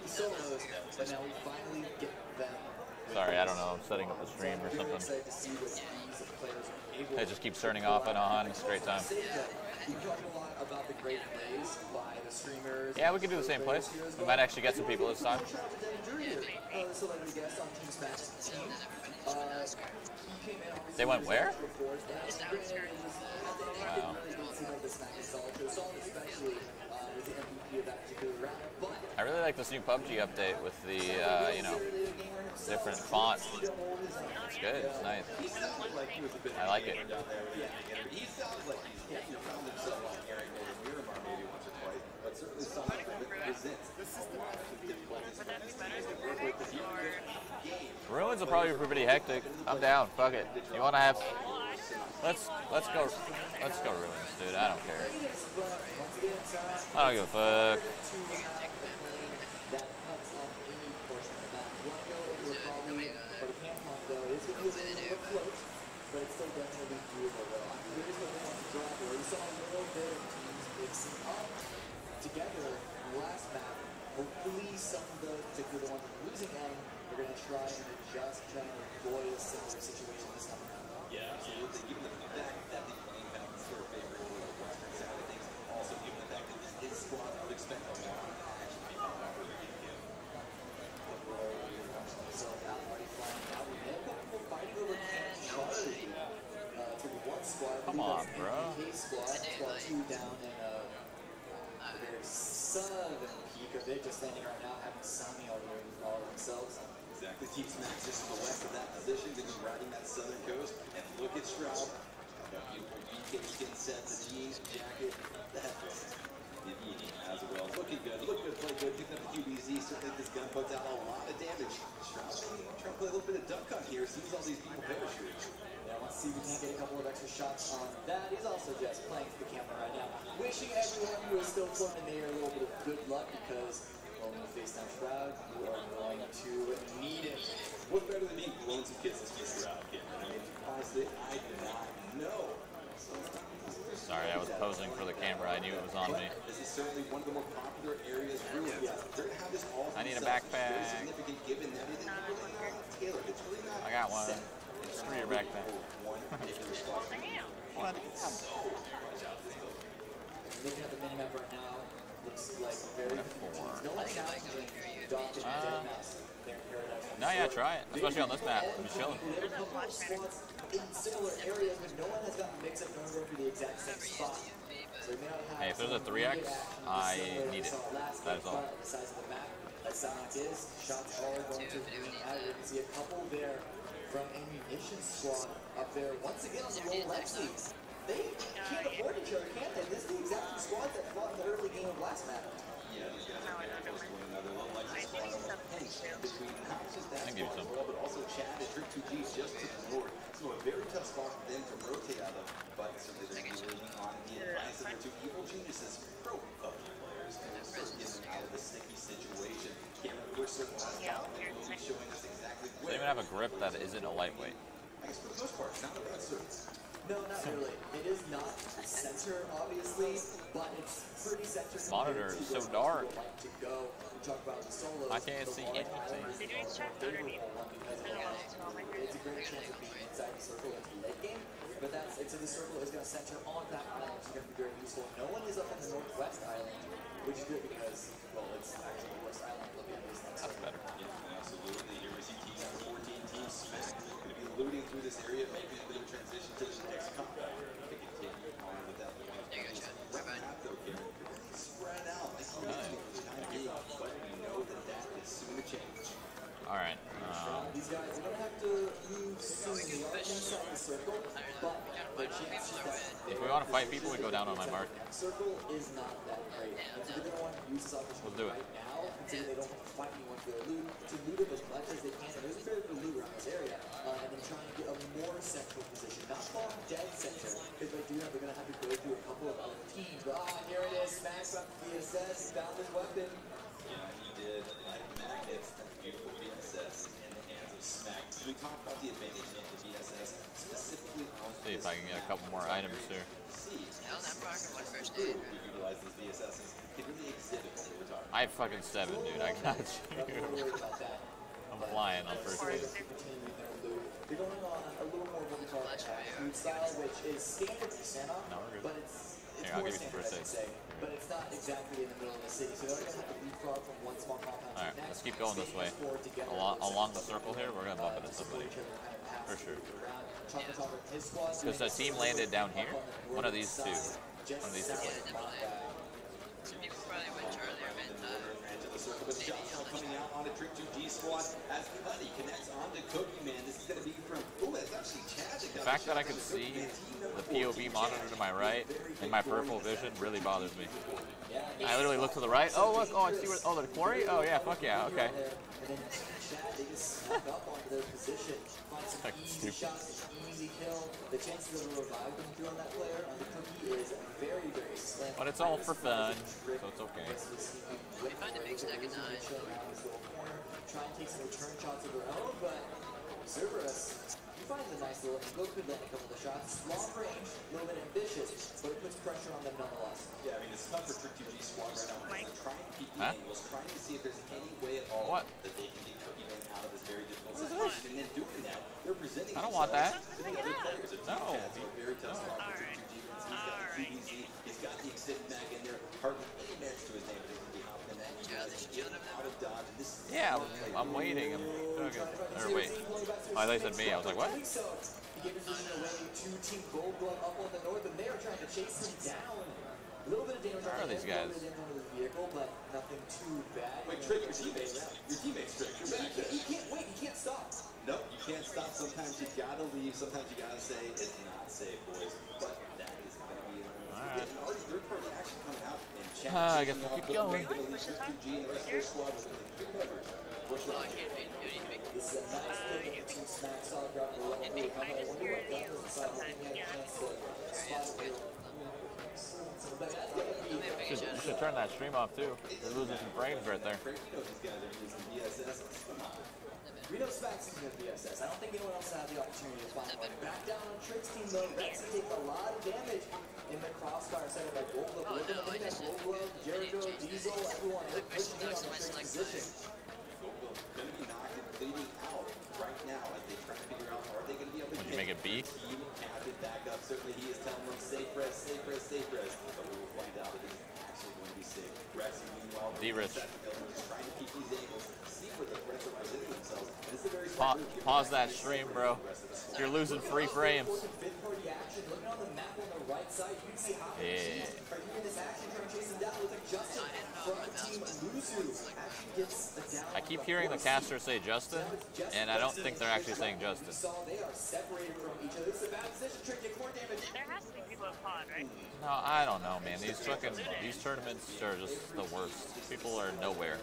solos, but now we finally get them. Sorry, I don't know. I'm setting up the stream or something. Excited to see what these players are able It just keeps turning off and on. It's a great time. We talked a lot about the great plays by the streamers. Yeah, we could do the same place. We might actually get some people this time. Celebrity guest on Team Smash team. They went where? Wow. I really like this new PUBG update with the, you know, different font. It's good. It's nice. I like it. Ruins will probably be pretty hectic. I'm down. Fuck it. You want to have? Let's go Ruins, dude. I don't care. I don't give a fuck. Together, last map, hopefully some of the particular ones on the losing end are going to try and adjust, try and avoid a similar situation this time around. Yeah, absolutely. Given the fact that the playing path is sort of favoring the western side of things, also given the fact that this is squad, I would expect a lot to actually be coming out for the game. So now already flying out. We had a couple people fighting over Camp Charlie to the one squad. Come on, bro. Squad 2 down in their southern peak of it, just landing right now, having Sami all themselves. Exactly. Team Smash just to the west of that position, going to be riding that southern coast. And look at Shroud. Got beautiful BK skin set, the jeans, jacket, the headphones. As well. Looking good, play good, picking up the QBZ. Certainly this gun puts out a lot of damage. Shroud trying to play a little bit of duck hunt here, sees all these people parachute. Yeah, let's see if we can get a couple of extra shots on that. He's also just playing for the camera right now. Wishing everyone who is still floating in the air a little bit of good luck because, well, when you face down Shroud, you are going to need it. What better than being blown some kisses to Shroud, kid? I mean, honestly, I do not know. Sorry, I was posing for the camera. I knew it was on me. This is certainly one of the more popular areas. Really, they're going to have this all. I need a backpack. Very significant given that it isn't really tailored. It's really not. I got one. Screw your backpack. What? Looking at the minimap right now, looks like very confusing. No one challenging Doc and Deadmau5 there in Paradise. No, yeah, try it. Especially on this map. I'm just chilling. There are a couple of squads in similar areas, but no one has gotten mixed up, no one going for the exact same spot. So we may not have Hey, if there's a 3x, I need it. That is all. The size of the map, as Sonic is, shots all going to the out. You can see a couple there from Ammunition Squad up there. Once again on the roll Lexi. They can't afford each other, can they? This is the exact squad that fought in the early game of last map. Yeah, these guys are very close to one another. Lexi squad between not just that squad as well, but also Chad and Trick 2G just to the north. So a very tough spot for them to rotate out of, but certainly they're leaning on the advice of the two evil geniuses, pro PUBG players, and start getting out of the sticky situation. Cameron, we're certainly showing us exactly where. They even have a grip that isn't a lightweight. I guess for the most part, not a bad service. No, not really. It is not center, obviously, but it's pretty center. Monitor is so dark. To go. We talk about the solos. I can't see anything. It's a great chance of being inside the circle into the late game, but it's the circle is going to center on that island, which is going to be very useful. No one is up on the northwest island, which is good because, well, it's actually the west island looking at this. That's better. Yeah, absolutely. Here we see teams from 14 teams Smash going to be looting through this area, making a bit of a transition to the next combat. To continue on with that. Spread out. But we know that is soon to change. All right. These guys are going to have to move soon. They are inside the circle, but the chance is that If we want to fight people, we go down on my mark. Circle is not that great. And so they're going to want to use this opportunity right now until they don't have to fight anyone for their loot, to loot up as much as they can. There's a fair bit of loot around this area, and then try and get a more central position. Not far dead center, because they do know they're going to have to go through a couple of other teams. But here it is, Smash from VSS, found his weapon. Yeah, he did. Like magnets, beautiful VSS in the hands of Smack. We talked about the advantage of the VSS, specifically on See if I can get a couple more items here. See, we utilize these VSSs. They really exhibit what we're talking I have fucking 7, dude. I got you. I'm flying on first base. They're going on a little more what we call food style, which is standard for Sanoc, No, we're good. but it's Here, I'll more give you some standard, first I should aid. say. But it's not exactly in the middle of the city, so they're going to have to leapfrog from one small compound to Alright, the next. let's keep going this way. Along the circle here, we're gonna bump into somebody. For sure. Because the team landed down here. One of these two. One of these two players. Some people probably went earlier, man. Into the circle, but the shot now coming out on a Trick 2G squad as Cuddy connects onto Cookie Man. This is going to be from, oh, that's actually Chad. The fact that I can see the POV monitor to my right in my peripheral vision really bothers me. I literally look to the right. Oh, look. Oh, I see where. Oh, the quarry? Oh, yeah. Fuck yeah. Okay. Fucking stupid. Easy kill. The chances of a revive coming through on that player on the Cookie is very, very slim. But it's all for fun, so it's okay. We find a big stack of 9. Try and take some return shots of their own, but Cerberus, he finds a nice little go could land a couple of shots. Long range, a little bit ambitious, but it puts pressure on them nonetheless. Yeah, I mean, it's tough for Trick 2G squad right now. They're trying to keep the angles, trying to see if there's any way at all that they can get Cookie Man out of this very difficult situation. And then doing that, they're presenting I don't want that. No. Very tough spot for Trick 2G. He's got the TBZ, he's got the extended mag in there, hardly any damage to his name, but he's going to be hopping in that. He's out of dodge. And this is Yeah, I'm waiting. I'm okay. Or wait. Oh, they said me. I was like, what? He gave his vision away to Team Gold Glove up on the north, and they are trying to chase him down. A little bit of damage Where are these guys? on the vehicle, but nothing too bad. Wait, Trick, your teammates, Trick, you're back. He can't wait. He can't stop. Nope, you can't stop. Sometimes you gotta leave. Sometimes you gotta say it's not safe, boys. But that is gonna be already third-party action coming out and chat. I guess we'll keep going. Trick 2G and the rest of their squad with good coverage. What's Oh, I wrong? can't do anything. This is a nice look at two smacks on the ground below. I just hear you sometimes. Yeah, You should turn that stream off too. You're losing some frames right there. You know these guys are using BSS. Come on. We know Smacks is going to BSS. I don't think anyone else had the opportunity to find one. Back down on Trick's team though. Rex takes a lot of damage in the crossfire set by Gold Glove. Look at that Gold Glove, Jericho, Diesel, everyone. They're pushing in on the Trick's position. Going to be knocked and bleeding out right now as they try to figure out, are they going to be able to Would you make it B? Team captain back up. Certainly he is telling them safe rest, safe rest, safe rest. But we will find out that he's actually going to be safe. Rex, meanwhile, D-Rich. just trying to keep these angles, see where the threats are presenting themselves. And it's a very Pause that stream, bro. You're losing free frames. Fifth party action. Looking on the map on the right side, you can see how Yeah. right here in this action, trying to chase him down. Looks like Justin from Team Luzu actually gets a down. I keep hearing the caster say Justin, and I don't think they're actually saying Justin. So they are separated from each other. This is a bad position. Trick, get more damage. there has to be people in pod, right? No, I don't know, man. These tournaments are just the worst. People are nowhere.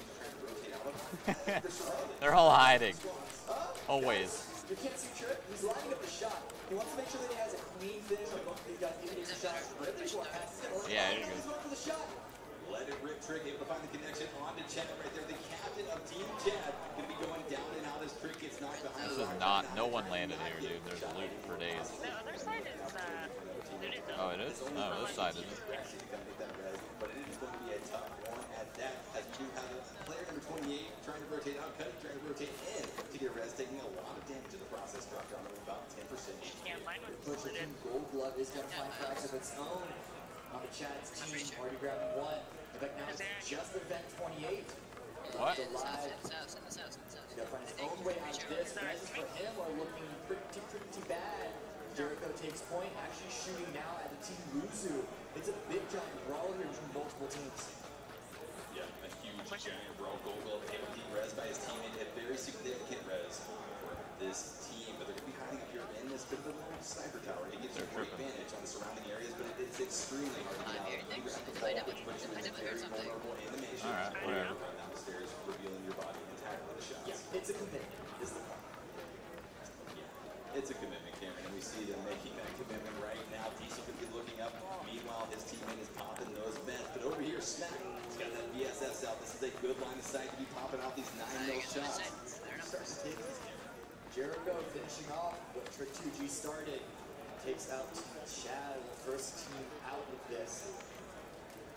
They're all hiding. Always. You can't see Trick. He's lining up the shot. He wants to make sure that he has a clean finish. Like, he's got a shot. But if there's one pass, he's going to Yeah, you're good. He's going for the shot. Let it rip. Trick able to find the connection onto Chad right there. The captain of Team Chad going to be going down and out as Trick gets knocked behind. This is not. No one landed here, dude. There's loot for days. The other side is looted though. Oh, it is? No, this side isn't. But it is going to be a tough one at that, as we do have a player number 28 trying to rotate out, Cuddy trying to rotate in to get Rez, taking a lot of damage in the process, dropped down to about 10%. Yeah, mine was But the Team Gold Glove is going to find cracks of its own on the Chad's team. Already grabbing one. In fact, now it's just Event 28. What? The live. He's got to find his own way out of this. Rez for him are looking pretty bad. Jericho takes point, actually shooting now at the Team Luzu. It's a big giant brawl here between multiple teams. Yeah, a huge giant brawl. Gold Glove able to beat Rez by his teammate, a very significant Rez for this team. But they're going to be hiding up here in this bit of a sniper tower. It gives you a great advantage on the surrounding areas, but it is extremely hard to get out. You grab the ball, which puts you in a very vulnerable animation. Alright, whatever. Run down the stairs, revealing your body entirely the shots. Yeah, it's a commitment, is the point. Yeah, it's a commitment, Cameron, and we see them making that commitment right now. Diesel could be looking up. Meanwhile, his teammate is popping those vents. But over here, Smack, he's got that VSS out. This is a good line of sight to be popping out these 9-0 shots. Starts to take these. Jericho finishing off what Trick 2G started. Takes out Chad, the first team out of this.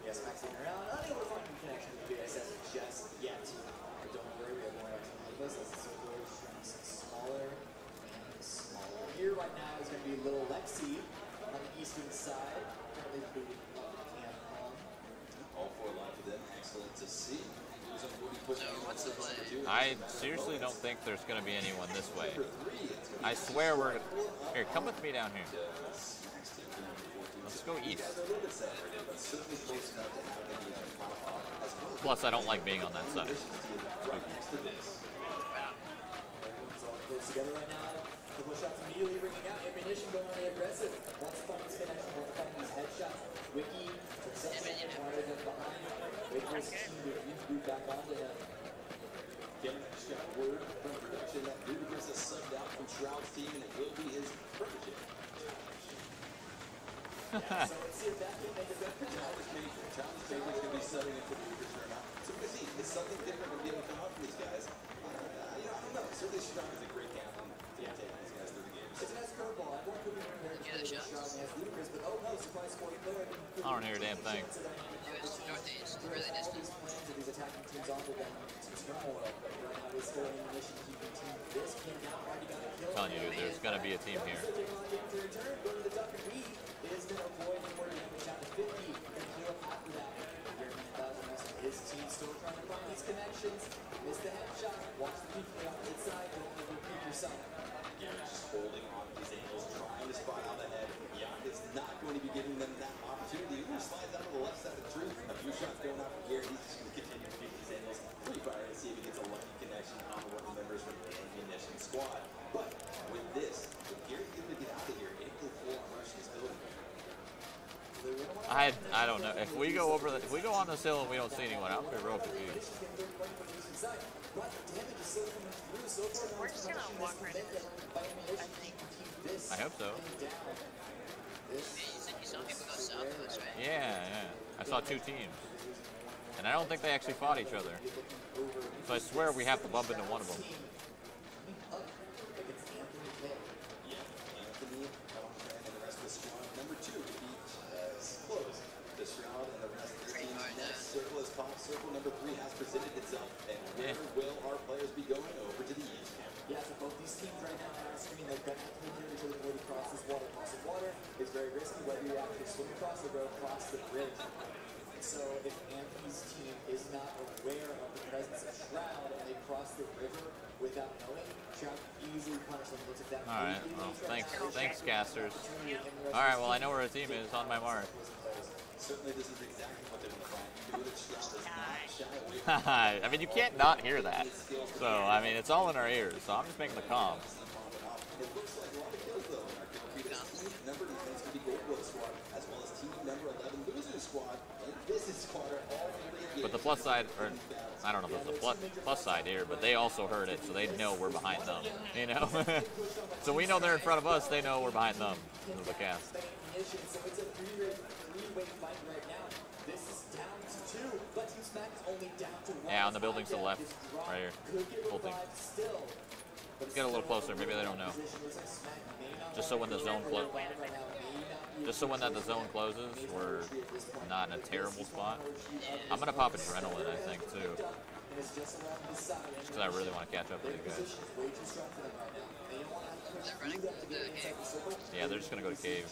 Yes, Max looking around, unable to find a connection with the VSS just yet. But don't worry, we have more action ahead of us as the circle shrinks smaller and smaller. Here right now is going to be little Lexi on the eastern side. Currently booting up Camp Home. All four alive for them. Excellent to see. So what's the play? I seriously don't think there's going to be anyone this way. I swear we're... Here, come with me down here. Let's go east. Plus, I don't like being on that side. Close together right now. The push shots immediately bringing out ammunition, going on the aggressive. Wants to find this connection, wants to find these headshots. Wiki, successful, acquired them behind. Waker's team to move back onto him. Just got word from production that Ludacris has subbed out from Shroud's team, and it will be his protege. So let's see if that can make a difference. Childish Major is going to be subbing in for Ludacris right now. So we're going to see. It's something different when being able to come up from these guys. I don't know. Certainly Shroud is a great captain. Yeah, taking these guys through the games. It's a nice curveball. Everyone could be prepared to play this shot against Ludacris, but oh no, surprise scoring player. I don't hear a damn thing. Northeast, really distant. Plans of these attacking teams onto them to turmoil, but right now is still in mission keeping team. This came down, already got a kill. I'm telling you, dude, there's going to be a team here. Taking on game to return, go to the duck and weave. It is going to avoid any more damage out to 50. Then clear up after that. His team still trying to find these connections. Miss the headshot. Watch the peek play on the inside. Don't overpeak yourself. Garrett just holding on to these angles, trying to spot out ahead. Yak is not going to be giving them that opportunity. Uber slides out to the left side of the tree. A few shots going out from Garrett. He's just going to continue to keep these angles. Free fire to see if he gets a lucky connection on one of the members from the ammunition squad. But with this, if Garrett's able to get out of here, it will full on rush this building. I don't know. If we go on this hill and we don't see anyone, I'm gonna be real confused. We're just gonna walk right into this, I think. I hope so. You said you saw people go south of us, right? Yeah. I saw two teams. And I don't think they actually fought each other. So I swear we have to bump into one of them. Yeah, Anthony, Elfran, and the rest of the squad. Number 2 to beat close. The Shroud and the rest of the team's next circle is popped. Circle number 3 has presented itself. And where will our players be going? Over to the east camp. Yeah, so both these teams right now on our screen, they're going to have to clear each other before they cross this water. Crossing water is very risky, whether you actually swim across or go across the bridge. So if Anthony's team is not aware of the presence of Shroud and they cross the river without knowing, Shroud can easily punish them. Looks like that. Alright, well, thanks, casters. Alright, well, I know where a team is on my mark. Certainly, this is exactly what they want to find. You know that Shroud is not shy away from I mean, you can't not hear that. So, I mean, it's all in our ears, so I'm just making the comms. It looks like a lot of kills, though, in our kill feed. Team number 9 is going to be Gold Glow Squad, as well as team number 11, Loser Squad, and Business Squad are all really engaged. But the plus side, or I don't know if there's a plus side here, but they also heard it, so they know we're behind them, you know? So we know they're in front of us, they know we're behind them. This is the cast. So it's a three-way fight right now. This is down to 2, but Team Smack is only down to 1. Yeah, on the buildings to the left, right here. Full thing. Let's get a little closer, maybe they don't know. Just so when the zone the zone closes, we're not in a terrible spot. I'm gonna pop adrenaline, I think, too. Just because I really want to catch up with these guys. They're running to the cave. Yeah, they're just gonna go to cave.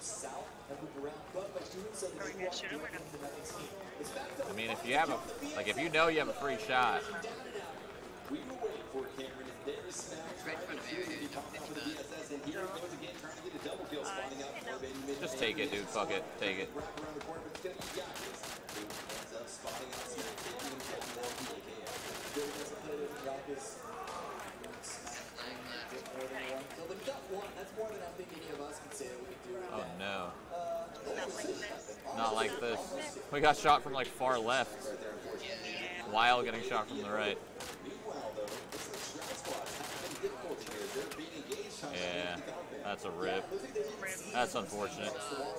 Are we gonna shoot him or no? I mean, if you have if you know you have a free shot. We will wait for Cameron and there's Smack. Right in front of you, dude. Pop off of the BSS, and here it goes again, trying to get a double kill, spotting out Corbin. Just take it, dude. Fuck it. Take it. Wrap around the corner, but it's going to be Yakis. Who ends up spotting out Smack, taking him down more from AKM. That's more than I think any of us can say that we can do. Oh no. Not like this. Not like this. We got shot from like far left. While getting shot from the right. Meanwhile, though, looks like Shroud Squad having difficulty here. They're being engaged on Yeah, that's a rip. That's unfortunate.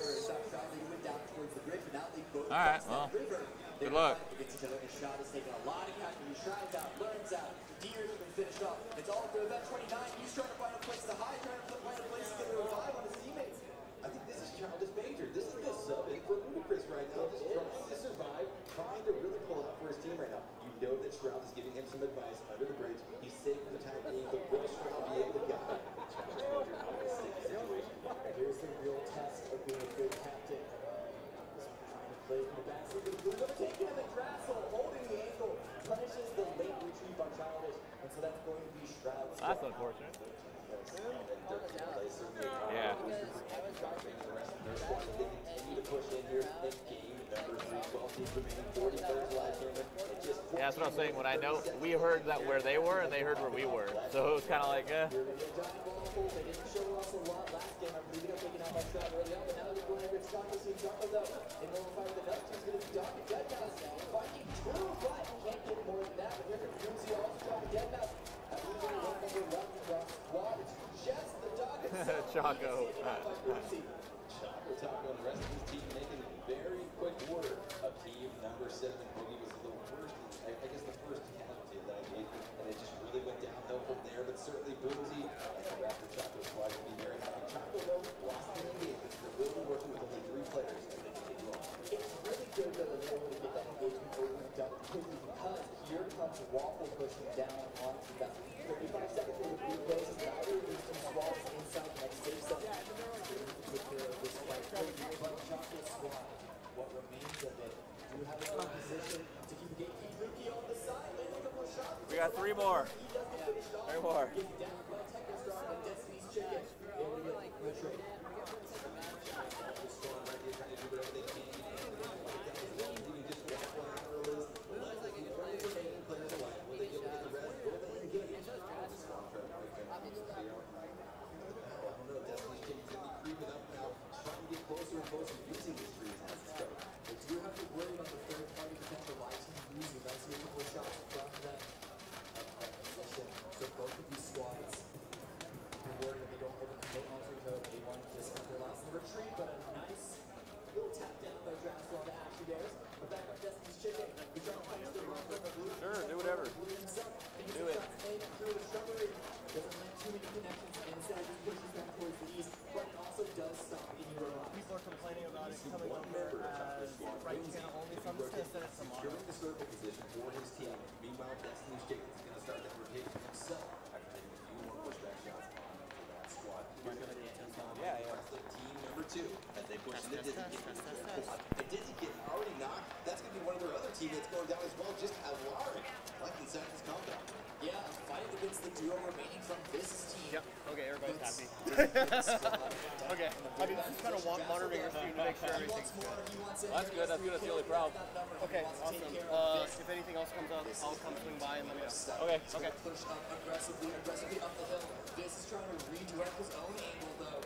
Alright, well, good luck. Shot is taking a lot of cash. He tries out, learns out. Deer has been finished off. It's all for event 29. He's trying to find a place to hide, trying to find a place to get a revive on his teammates. I think this is Childish Major. This is the sub in for Ludacris right now. Just trying to trying to really pull out for his team right now. You know that Shroud is giving him some advice under the bridge. He's safe for the time being, but will Shroud be able to get him? Here's the real test of being a good captain. Play from the backseat, but Blue taking him at Drassel, holding the ankle, punishes the late retreat by Childish, and so that's going to be Shroud's. That's unfortunate. Yeah. Yeah, that's what I was saying. When I know we heard that where they were and they heard where we were, so it was kind of like, Choco. Taco and the rest of his team making very quick work of team number 7. Boogie was the worst, I guess the first casualty of that game, and it just really went downhill from there. But certainly Boozy and the rest of Choco squad will be very happy. Choco though lost the engagement. They're really working with only 3 players as they continue on. It's really good that they're able to get that engagement over and done quickly because here comes Waffle pushing down onto that. 35 seconds for the blue plays. Now they're using Swallows inside the next safe zone. Take care of this fight. But Chocolate squad, what remains of it, do have a good position to keep the gatekeep Rookie on the side. They look up for shots. We got 3 more. He doesn't finish off. 3 more. Gets down by Technostrong and Destiny's Chicken. Able to get the trade. Strong right here trying to do whatever they can. Even just Waffle and Arliss. Let's like the remaining players alive. Will they get the rest? Will they get it? I don't know. Destiny's Chicken's going to be creeping up now, trying to get closer and closer using these trees as it's going. They do have to worry about the third party potential live team losing. I see a couple of shots from that possession. So both of these squads are worried that they don't overcommit onto each other. They want to just have their last retreat, but a nice little tap down by Draxel on the Ashley Bears. But back on Destiny's Chicken. He's trying to punish their run from the blue. Sure, do whatever. Do it. Through the shrubbery. Doesn't land too many connections and instead just pushes them towards the east, but it also does stop any rollout. People are complaining about it coming over as right channel only, so I'm just going to send it to Securing the circle position for his team. Meanwhile, Destiny's Chicken is going to start that rotation himself after taking a few more pushback shots onto that squad. Yeah. Team number 2 as they push into Dizzy Kid. And Dizzy Kid already knocked. That's going to be one of their other teammates going down as well, just Alari, like inside this compound. Yeah, fighting against the duo remaining from this team. Yep. Okay, everybody's happy. Okay. I mean, just kind of monitoring your screen to make sure everything's good. That's good. That's good. That's the only problem. Okay, awesome. If anything else comes up, I'll come swing by and let me know. Okay. Okay. Push up aggressively up the hill. This is trying to redirect his own angle, though.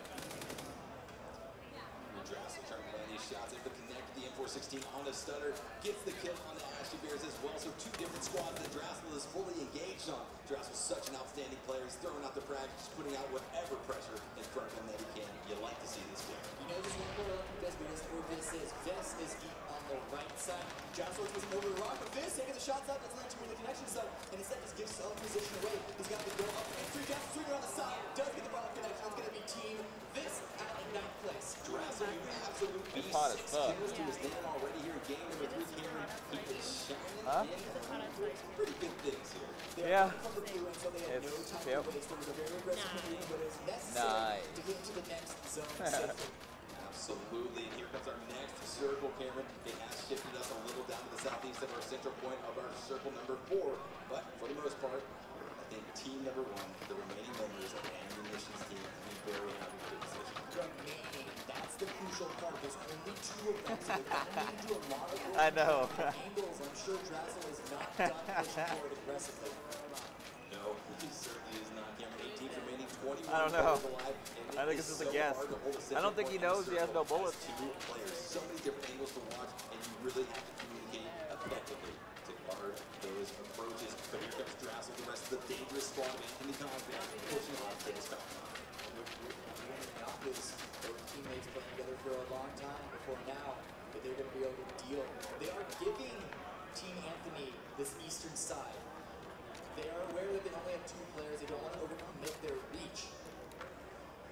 Drassel trying to land these shots, able to connect the M416 on the stutter, gets the kill on the Ashley Bears as well. So 2 different squads that Drassel is fully engaged on. Drassel's such an outstanding player. He's throwing out the frag, just putting out whatever pressure in front of him that he can. You like to see this player. You know, just one more up because we just where Viz is. Viz is on the right side. Drassel is over the rock, but Viz taking the shots out. That's leading to the connection zone, and instead just gives his own position away. He's got to go up and 3 Drassel swinging on the side. Does get the final connection. It's going to be team Viz at 9th place. Drassel, you absolute beast. It's hot as 6 fuck. kills to his name already here in game number 3. Cameron, he is shining in pretty good things here. Yeah. From the blue, and so they have no time Yep. to waste. It was a very aggressive move, but it's necessary Nice. to get into the next zone safely. Absolutely. And here comes our next circle, Cameron. It has shifted us a little down to the southeast of our central point of our circle number 4. But for the most part, I think team number 1, the remaining members of the Ammunitions team, will be very happy with the decision. Remaining, that's the crucial part. There's only 2 of them, so they're going to need to do a lot of work. I know. Angles, I'm sure Drassel is not done pushing forward aggressively. No, he certainly is not. Cameron, 18 remaining, 21 I don't know. players alive. And I think it this is is a so guess. hard to hold a I don't think he central knows point he has no circle bullets. as 2 players. So many different angles to watch, and you really have to communicate effectively to guard those approaches. But here comes Drassel, the rest of the dangerous squad of Anthony Cosby, pushing on to the stop. Not his teammates playing together for a long time before now that they're going to be able to deal. They are giving Team Anthony this eastern side. They are aware that they only have 2 players. They don't want to overcommit their reach.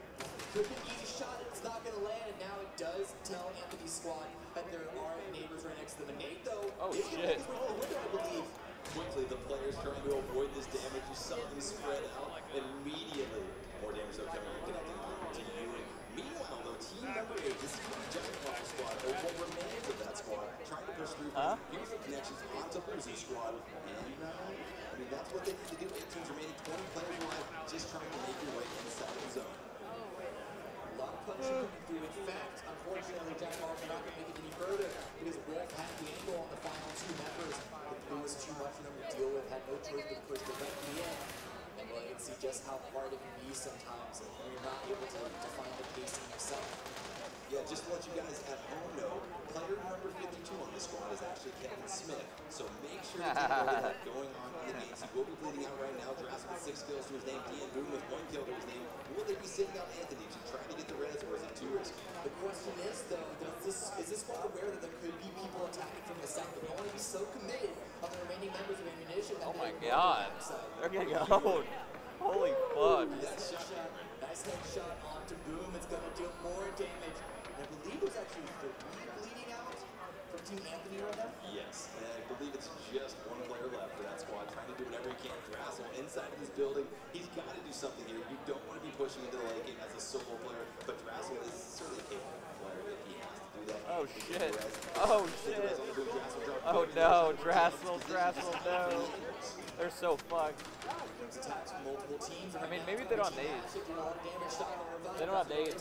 Could be an easy shot, it's not going to land, and now it does tell Anthony's squad that there are neighbors right next to them. And Nate, though, Oh, is going to shit. make his way to the window, I believe. Quickly, the players trying to avoid this damage. You saw them spread out immediately. More damage though coming in, connecting to you. Meanwhile, though, team number 8, this is the Giant Bomb squad, or what remains of that squad, trying to push through beautiful connections onto Luzu's squad. And, I mean, that's what they need to do. 8 teams remaining, 20 players alive, just trying to make your way inside the zone. A lot of punishing coming through. In fact, unfortunately, Giant Bombs are not going to make it any further because Wolf had the angle on the final 2 members. It was too much for them to deal with, had no choice but to push directly in. And well, you can see just how hard it can be sometimes when you're not able to find the pacing yourself. Yeah, just to let you guys at home know, player number 52 on the squad is actually Kevin Smith. So make sure to take note of that going on in the games. He will be bleeding out right now. Drassen with 6 kills to his name. Dean Boone with 1 kill to his name. Will they be sitting out Anthony to try to get the res, or is it too risky? The question is, though, is this squad aware that there could be people attacking from the side? They don't want to be so committed on the remaining members of ammunition. Oh my god. They're getting owned. Holy fuck. Nice headshot onto Boom. It's going to deal more damage. And I believe there's actually 3 bleeding out from Team Anthony right now. Yes, and I believe it's just 1 player left for that squad, trying to do whatever he can. Drassel inside of this building. He's got to do something here. You don't want to be pushing into the late game as a solo player, but Drassel is certainly a capable player if he has to do that. Oh shit. Oh shit. Oh no, Drassel, no. They're so fucked. Multiple teams. I mean, maybe they don't have nades. They don't have nades.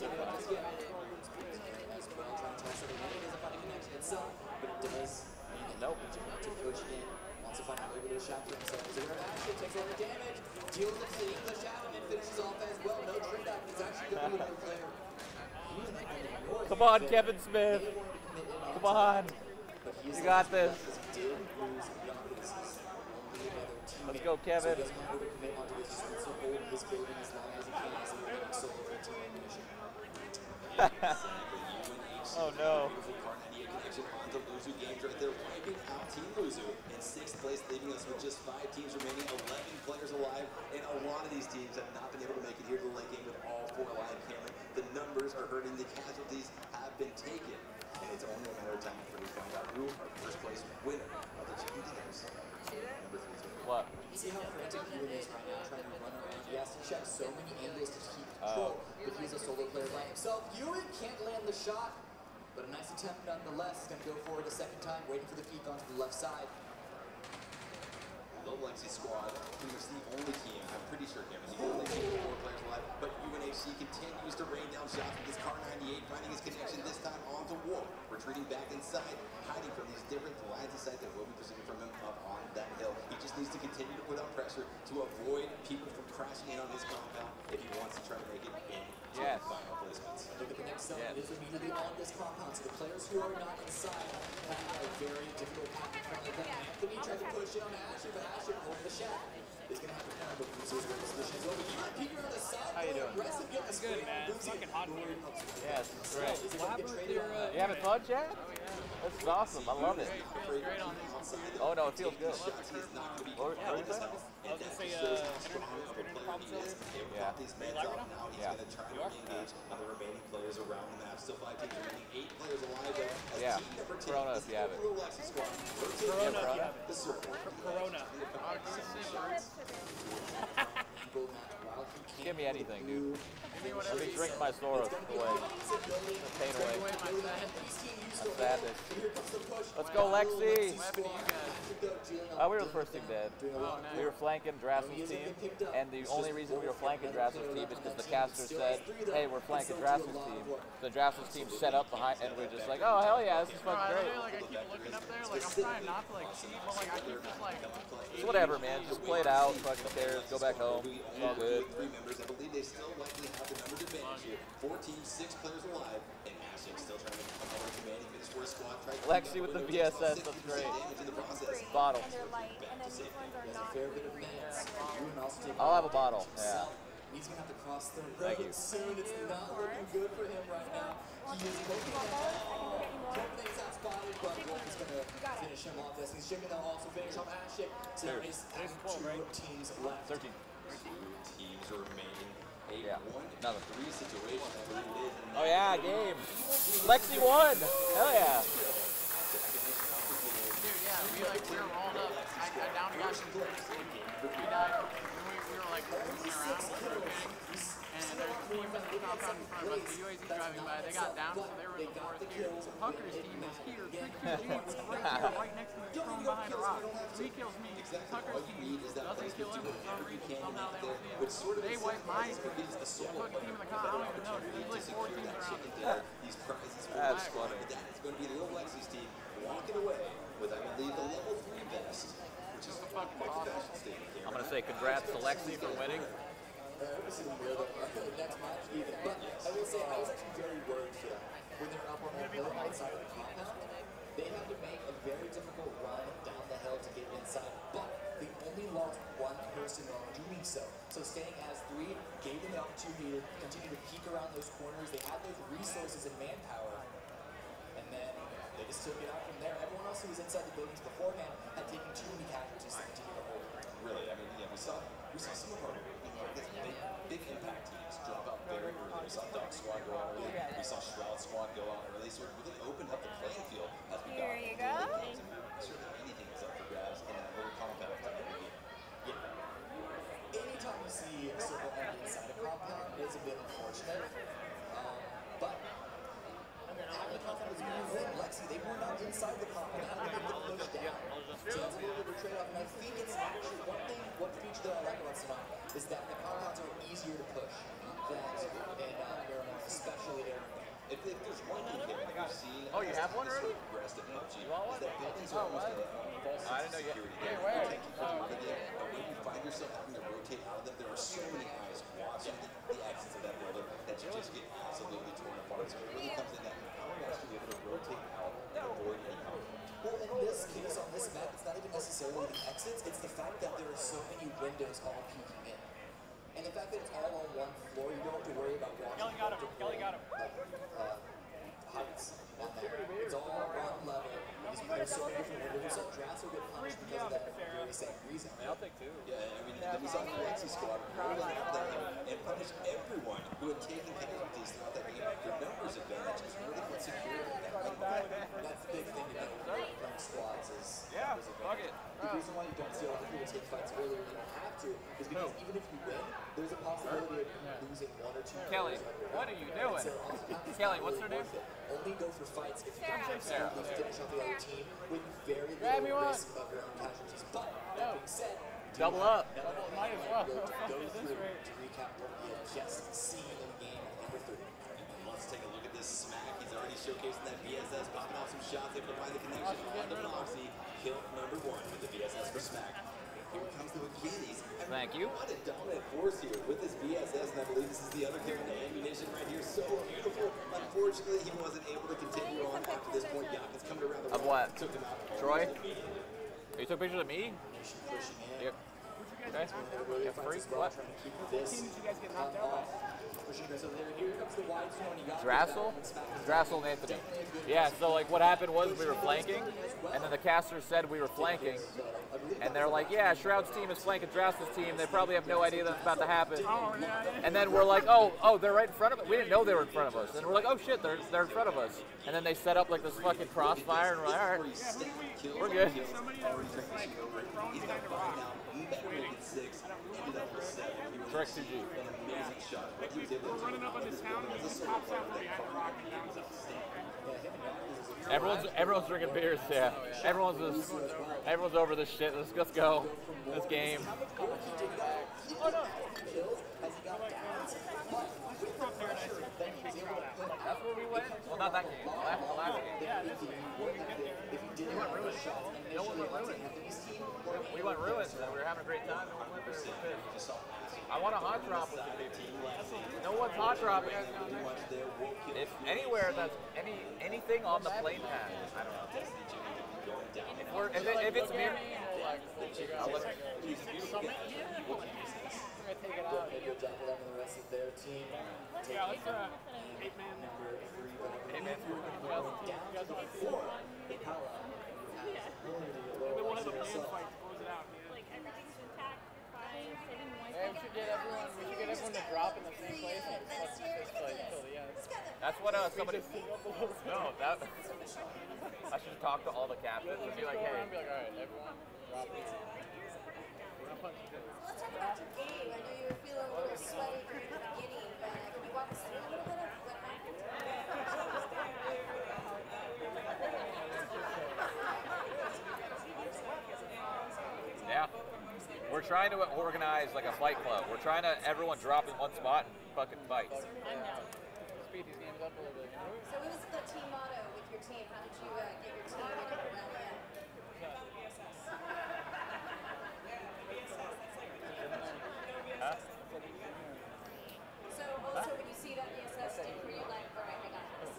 But it does mean Nope. to push in. Wants to find a way to shot to himself. He's going to actually takes a lot of damage. Deals with the English out and then finishes off as well. No trade out. He's actually going to be another player. Come on, Kevin Smith. Come on. You got this. Let's go, Kevin. Oh no. Onto Luzu games right there, wiping out Team Luzu in 6th place, leaving us with just 5 teams remaining, 11 players alive, and a lot of these teams have not been able to make it here to the late game with all 4 alive. Cameron, the numbers are hurting, the casualties have been taken, and it's only a matter of time before we find out who our first place winner of the chicken dinners. Number 3. What? See how frantic Ewan is right now, trying to run around. He has to check so many angles to keep control, but he's a solo player by himself. Ewan can't land the shot, but a nice attempt nonetheless. He's going to go for it a second time, waiting for the peek onto the left side. The Lexi squad, pretty much the only team, I'm pretty sure, Cameron, the only team with 4 players alive, but UNHC continues to rain down shots with this Car 98, finding his connection this time onto Wolf, retreating back inside, hiding from these different lines of sight that will be pursuing from him up on that hill. He just needs to continue to put out pressure to avoid people from crashing in on his compound if he wants to try to make it in to the final placements. Look at the next zone. It is immediately on this compound, so the players who are not inside have a very difficult path in front of them. Anthony tried to push it on Asher, but Asher pulled the shot. He's going to have to kind of look through his positions over. You might peek on the side. How you doing? Aggressive, get the Good, man. It's fucking hot in here. Yes, it's great. What happened with your, You having fun, Chad? This is awesome. I love it. Oh no, it feels good. What were you saying? I was going to say, internet problems over here. Yeah. These men up now, he's going to try to engage on the remaining players around the map. Still 5 teams remaining, 8 players alive though. As Yeah. team number 10, Corona this if you have it. Blue Lexi squad. Corona if you have it. The circle. Corona. Give me anything, dude. Let me drink my sorrow away. The pain away. I'm sadness. Let's go, Lexi! We were the first team dead. We were flanking Drassel's team, and the only reason we were flanking Drassel's team is because the caster said, hey, we're flanking Drassel's team. The Drassel's team set up behind, and we were just like, oh, hell yeah, this is fucking great. Like, I keep looking up there, like, I'm trying not to, like, cheat, but, like, I keep just, like... It's whatever, man. Just play it out, fuck the cares, go back home. It's all good. 3 members. I believe they still likely have the numbers advantage here. 4 teams, 6 players alive, and Ashik still trying to come over to man. He finished for a squad. Lexi with the VSS, that's great. Bottle. Fair bit of minutes. I'll have a bottle, yeah. He's going to have to cross the Thank road you. soon. It's not looking good for him right now. He is looking at things out spotted, but Wolf is going to finish him off. This he's going to also finish off Ashik. So there is 2 teams left. 13. 2 teams remaining. Yeah, 1-3 situation, I believe it is. And Oh yeah, game. Lexi won. Hell yeah. Dude, yeah, we were rolling up. I down got some first. We died. And we were like moving around for a game. And there's a team in the compound in front of us, the UAZ driving by. They got down, so they were in the fourth gear. Tucker's team is here. Trick 2G is right here, right next to me, thrown behind a rock. So he kills me. Tucker's team doesn't kill him for some reason. Somehow they don't see him. They wipe my team. The fucking team in the con, I don't even know. There's like 4 teams around. these prizes for That's funny. That is going to be the old Lexi's team walking away with, I believe, the level 3 best, which is the fucking fashion statement here. I'm gonna say congrats to Lexi for winning. This is weird. The next match even. But I will say, I was actually very worried for them. When they're up on the hill outside of the compound, they had to make a very difficult run down the hill to get inside. But they only lost 1 person while doing so. So staying as 3 gave them the opportunity to continue to peek around those corners. They had those resources and manpower. And then they just took it out from there. Everyone else who was inside the buildings beforehand had taken too many casualties to continue to hold. Really, I mean, yeah, we saw some of our big impact teams drop out very early. We saw Dog Squad go out early. We saw Shroud Squad go out early. So it really opened up the playing field as we got. Here you go. Certainly anything is up for grabs in that little compound type of game. Yeah. Anytime you see a circle end inside a compound, it's a bit unfortunate. But having the compound was really good. Lexi, they were not inside the compound. How did they get pushed down? So that's a little bit of a trade-off. And I think it's actually one thing, what feature that I like about Sonata is that the compounds are easier to push than in Aeronaut, especially Aeronaut. If there's one thing here that we've seen, Oh, you have one already? progressive energy, You want one? is that buildings are almost a false I didn't know you- security. Hey, They where? take you for granted, but when you find yourself having to rotate out of them, there are so many eyes watching the exits of that building that you just get absolutely torn apart. So it really comes in that how are you actually able to rotate out and avoid any conflict? Well, in this case, on this map, it's not even necessarily the exits, it's the fact that there are so many windows all peeking in. And the fact that it's all on one floor, you don't have to worry about watching heights on there. It's all on one level. There's so many different windows. We saw Drasso get punished because of that very same reason. I'll take 2. Yeah, I mean, we saw the Lexi squad roll out that game and punish everyone who had taken casualties throughout that game. Their numbers advantage is really what secured that win. That's the big thing to know from squads is Yeah, fuck it. the reason why you don't see a lot of people take fights earlier than you have to is because even if you win, there's a possibility of losing 1 or 2 Kelly, players under what round. are you doing? So it's Kelly, not what's really her name? worth it. Only go for fights if you can absolutely finish off the other team with very Grab me little one. risk of your own casualties. But that being said, Double up. Might as well. Go At this through rate. to recap what we have just seen in game number 3. Let's take a look at this smack. He's already showcasing that VSS, popping off some shots, able to find the connection on the Moxie. Kill number 1 with the VSS for smack. Here comes the Achilles. Thank you. What a dominant force here with this VSS, and I believe this is the other carrying the ammunition right here. So beautiful. Unfortunately, he wasn't able to continue on after this point. Yakins coming around the Of wall, what? took him out. Troy? You took pictures of me? Pushing in. Yep. Okay. Really Yeah, free? fights as well, What? trying to keep this Did you guys get knocked out? pushing you guys over there. Here comes the wide zone. You got Drassel? Drassel and Anthony. Yeah, so like what happened was we were flanking, and then the casters said we were flanking, and they're like, yeah, Shroud's team is flanking Drassel's team. They probably have no idea that's about to happen. And then we're like, oh, they're right in front of us. We didn't know they were in front of us. And we're like, oh shit, they're in front of us. And then they set up like this fucking crossfire, and we're like, all right, we're good. Somebody that was just like thrown behind a rock. Trick 2G. We're running up on this town and he just pops out from behind a rock and down Everyone's drinking beers, yeah. Everyone's over this shit. Let's go. This game. That's where we went? Well, not that game. The last game. Yeah, this way. When you get there, We went ruins. No one went ruins. We went ruins and we were having a great time. And we went there. We were pissed. I want a hot drop with the people. No one's hot dropping. If anywhere that's anything on the plane pad, I don't know. If it's near, I'll look. Good job for them and the rest of their team. yeah, let's 8-man. They won't have a man fight to close it out. Like everything's intact, fine, saving noise. We should get everyone always want to drop in the same place and just fist fight until the end. That's what somebody. No, that. I should talk to all the captains and be like, hey. Be like, all right, everyone, drop it. We're gonna punch each other. Let's talk about your game. I know you were feeling a little sweaty from the beginning, but can you walk us through a little bit of what happened? Yeah. We're trying to organize like a fight club. We're trying to everyone drop in one spot and fucking fight. Speed these games up a little bit. So what was the team motto with your team? How did you get your team in and rally up? Huh? So also when you see that ESS stick, were you like, all right, I got this?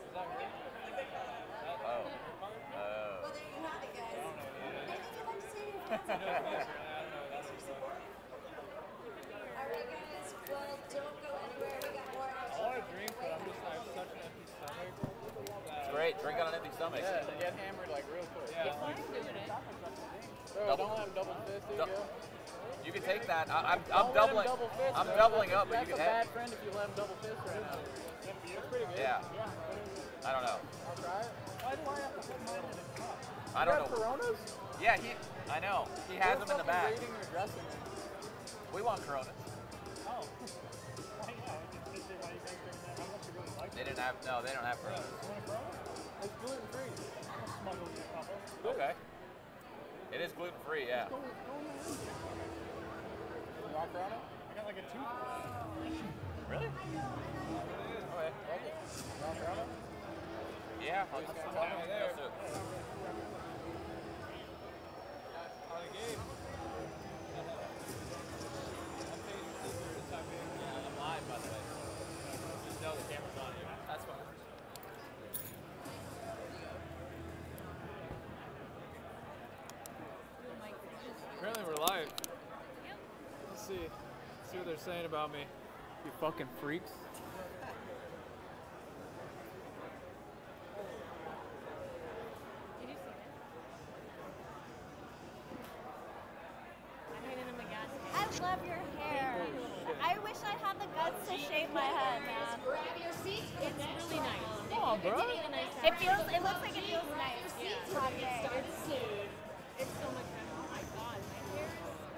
Oh. Well, there you have it, guys. Anything you'd like to say to your fans? All right, guys. Well, don't go anywhere. We got more action. I want to drink, but I'm just, I have such an empty stomach. It's great. Drink on an empty stomach. Yeah, they get hammered like real quick. Yeah. Bro, don't let him double fist you, go. You can take that. I'm Don't let him doubling. double fist, I'm bro. doubling up, but That's you a can bad have. friend if you let him double fist right now. That's pretty good. Yeah. I don't know. I'll try it. Why do I have to put mine in a cup? I don't know. Coronas? Yeah, I know. He has them in the back. Raiding your dressing room. We want Coronas. Oh. Why not? Why you guys drink that? How much you really like They didn't have. No, they don't have Coronas. It's gluten free. I'll smuggle you a couple. Okay. It is gluten free. Yeah. You want Corona? I got like a two. Really? Okay. You want Corona? Yeah. I'll just tell me there. On the game. I'm live, by the way. Just know the camera's on you. That's fine. Apparently we're live. Let's see. See what they're saying about me. You fucking freaks. Did you see it? I made it in the gas station. I love your hair. I wish I had the guts to shave my head, man. It's really nice. Come on, bro. It looks like it feels nice. Hot day. It's so much fun. Oh my god, my hair is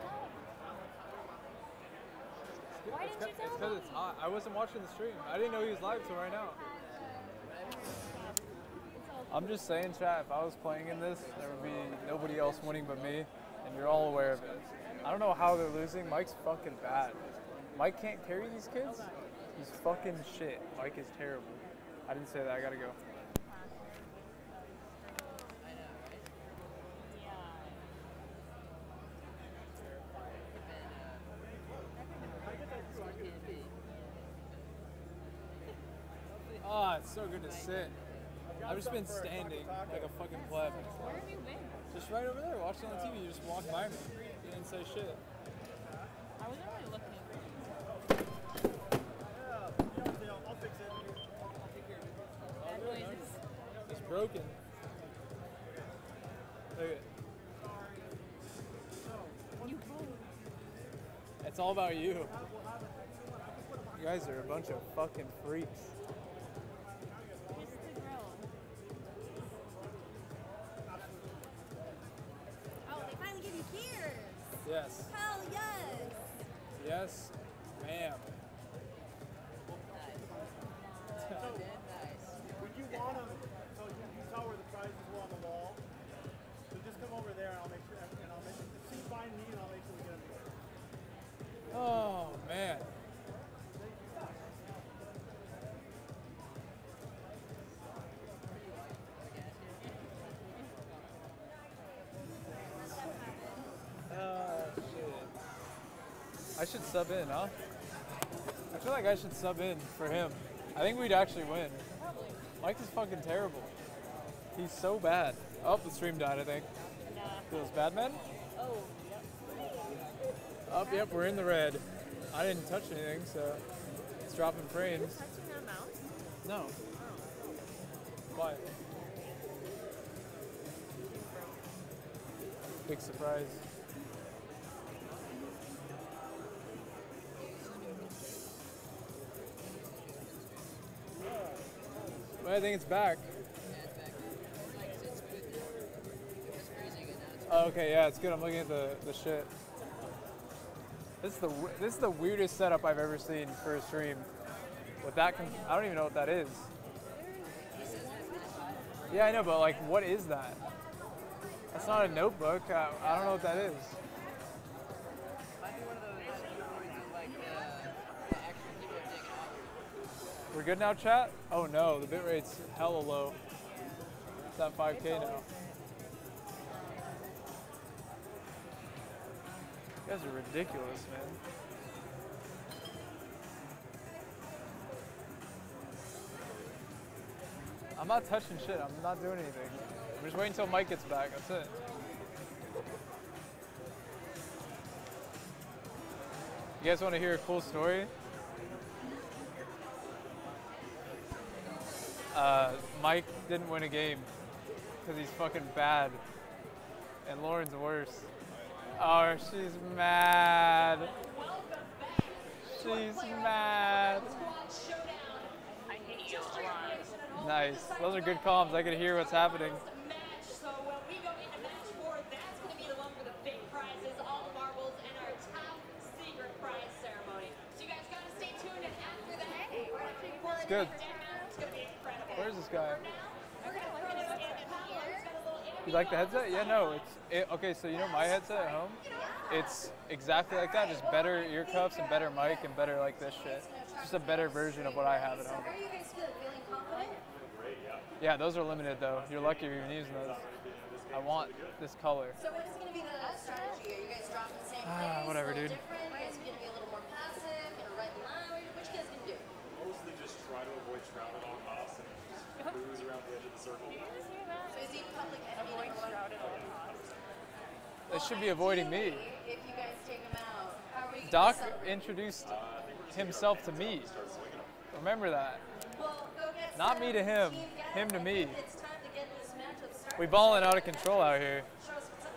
so... Why didn't you It's tell because me? it's hot. I wasn't watching the stream. I didn't know he was live till right now. I'm just saying, chat, if I was playing in this, there would be nobody else winning but me, and you're all aware of it. I don't know how they're losing. Mike's fucking bad. Mike can't carry these kids? He's fucking shit. Mike is terrible. I didn't say that. I gotta go. Ah, it's so good to sit. I've just been standing like a fucking pleb. Where have you been? Just right over there, watching on TV. You just walked by me. You didn't say shit. I wasn't really looking. Bad noises. It's broken. Look at it. It's all about you. You guys are a bunch of fucking freaks. It's the grill. Oh, they finally give you beers. Yes. Hell yes. Yes, ma'am. Would you want them, so you saw where the prizes were on the wall? So just come over there and I'll make sure, see, find me and I'll make sure we get them. Oh, man. Shit. I should sub in, huh? I feel like I should sub in for him. I think we'd actually win. Mike is fucking terrible. He's so bad. Oh, the stream died, I think. Feels bad, man? Oh, Up, yep, we're in the red. I didn't touch anything, so it's dropping frames. touching that mouse? No. Why? Big surprise. I think it's back. Yeah, it's back. Like, it's good. It was crazy again. Now it's Oh, okay, yeah, it's good. I'm looking at the shit. This is the weirdest setup I've ever seen for a stream. With that, I don't even know what that is. Yeah, I know, but like, what is that? That's not a notebook. I don't know what that is. Might be one of those droids that, like, the actual people are taking off. We're good now, chat? Oh no, the bitrate's hella low. It's at 5K now. You guys are ridiculous, man. I'm not touching shit. I'm not doing anything. I'm just waiting until Mike gets back. That's it. You guys want to hear a cool story? Mike didn't win a game because he's fucking bad. And Lauren's worse. Oh, she's mad. She's mad. I hate you a lot. Nice. Those are good comms. I can hear what's happening. So when we go into match 4, that's going to be the one for the big prizes, all the marbles, and our top secret prize ceremony. So you guys got to stay tuned, and after that, It's good. it's going to be incredible. Where's this guy? We're going to stand in here. He's got a little You like the headset? Yeah, no. Okay, so you know my headset at home? It's exactly like that, just better ear cuffs and better mic and better like this shit. Just a better version of what I have at home. How are you guys feeling confident? Yeah, those are limited though. You're lucky you're even using those. I want this color. So what is going to be the strategy? Are you guys dropping the same things? Whatever, a little dude. different? Are you guys going to be a little more passive? Going to ride the line? What you guys going to do? Mostly just try to avoid Shroud at all costs and just cruise around the edge of the circle. So is he public enemy number one? They should be avoiding me. If you guys take him out, how are you going Doc to celebrate? introduced himself to me. Remember that. Well, go get Not set me up, to him, team get him up, to and me. It's time to get this matchup started. We balling out of control out here. Show us what's up.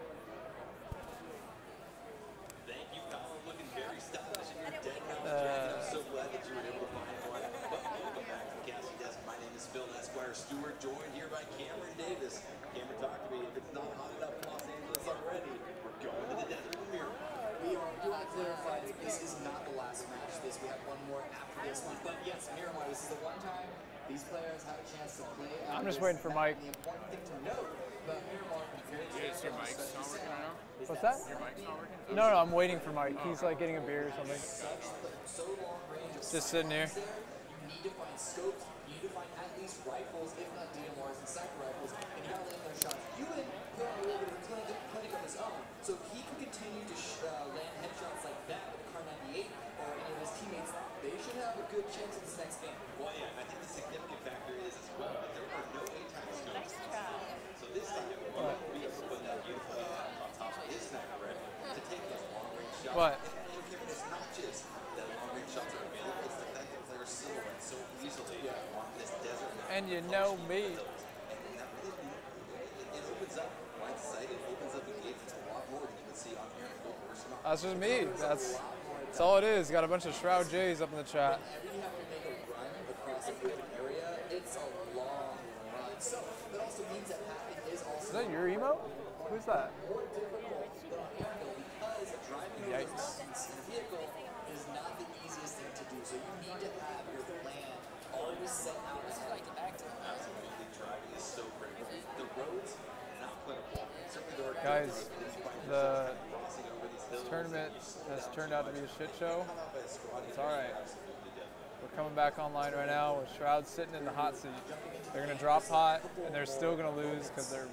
Thank you, Colin. Looking very stylish in your dead house jacket. I'm so glad that you were able to find one. But welcome back to the casting desk. My name is Phil Esquire Stewart, joined here by Cameron Davis. Cameron, talk to me. If it's not hot enough in Los Angeles already, we're going to the desert with Miramar. We do want to clarify that this is not the last match. We have one more after this one. But yes, Miramar, this is the one time these players have a chance to play. I'm just waiting for Mike. The important thing to note about Miramar compared to Your mic's not working right now? What's that? Your mic's not working? No, I'm waiting for Mike. He's like getting a beer or something. so long range of Just sitting here. you need to find scopes, you need to find at least rifles, if not DMRs and sniper rifles, and you gotta land those shots. You would put on a little bit of clinic on his own, so if he can continue to land headshots like that with the Kar 98 or any of his teammates, they should have a good chance at this next game. Well, yeah, I think the significant factor is as well that there are no A-time scopes. So this time, we put that beautiful A-time on top of his sniper rifle to take those long-range shots. What? And Kevin, it's not just that long-range shots are available, it's the fact that players silhouette so easily on this desert. And you know me. And that really, it opens up blind sight, it opens up the gates. It's a lot more than you can see on here in full person. That's just me. That's all it is. Got a bunch of Shroud J's up in the chat. Whenever you have to make a run across an open area, it's a long run. So that also means that hacking is also Is that your emo? Who's that? more difficult than on airfield because driving over Yikes. those mountains in a vehicle is not the easiest thing to do. So you need to have your plan always set out ahead. Absolutely, driving is so critical. The roads, not plentiful. Certainly there are Guys, the crossing over these hills. tournament has turned out to be a shit show. It's alright. We're coming back online right now with Shroud sitting in the hot seat. They're going to drop hot, and they're still going to lose because they're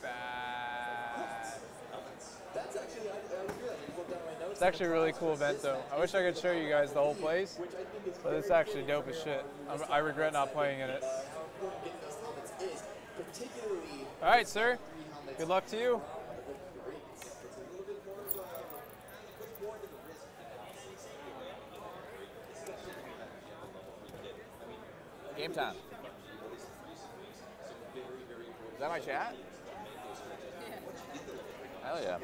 bad. That's actually, I was good. I looked down my notes. It's actually a really cool event, though. I wish I could show you guys the whole place, but it's actually dope as shit. I regret not playing in it. How important getting those helmets is, particularly All right, sir. Good luck to you. Game time. Is that my chat? Hell yeah.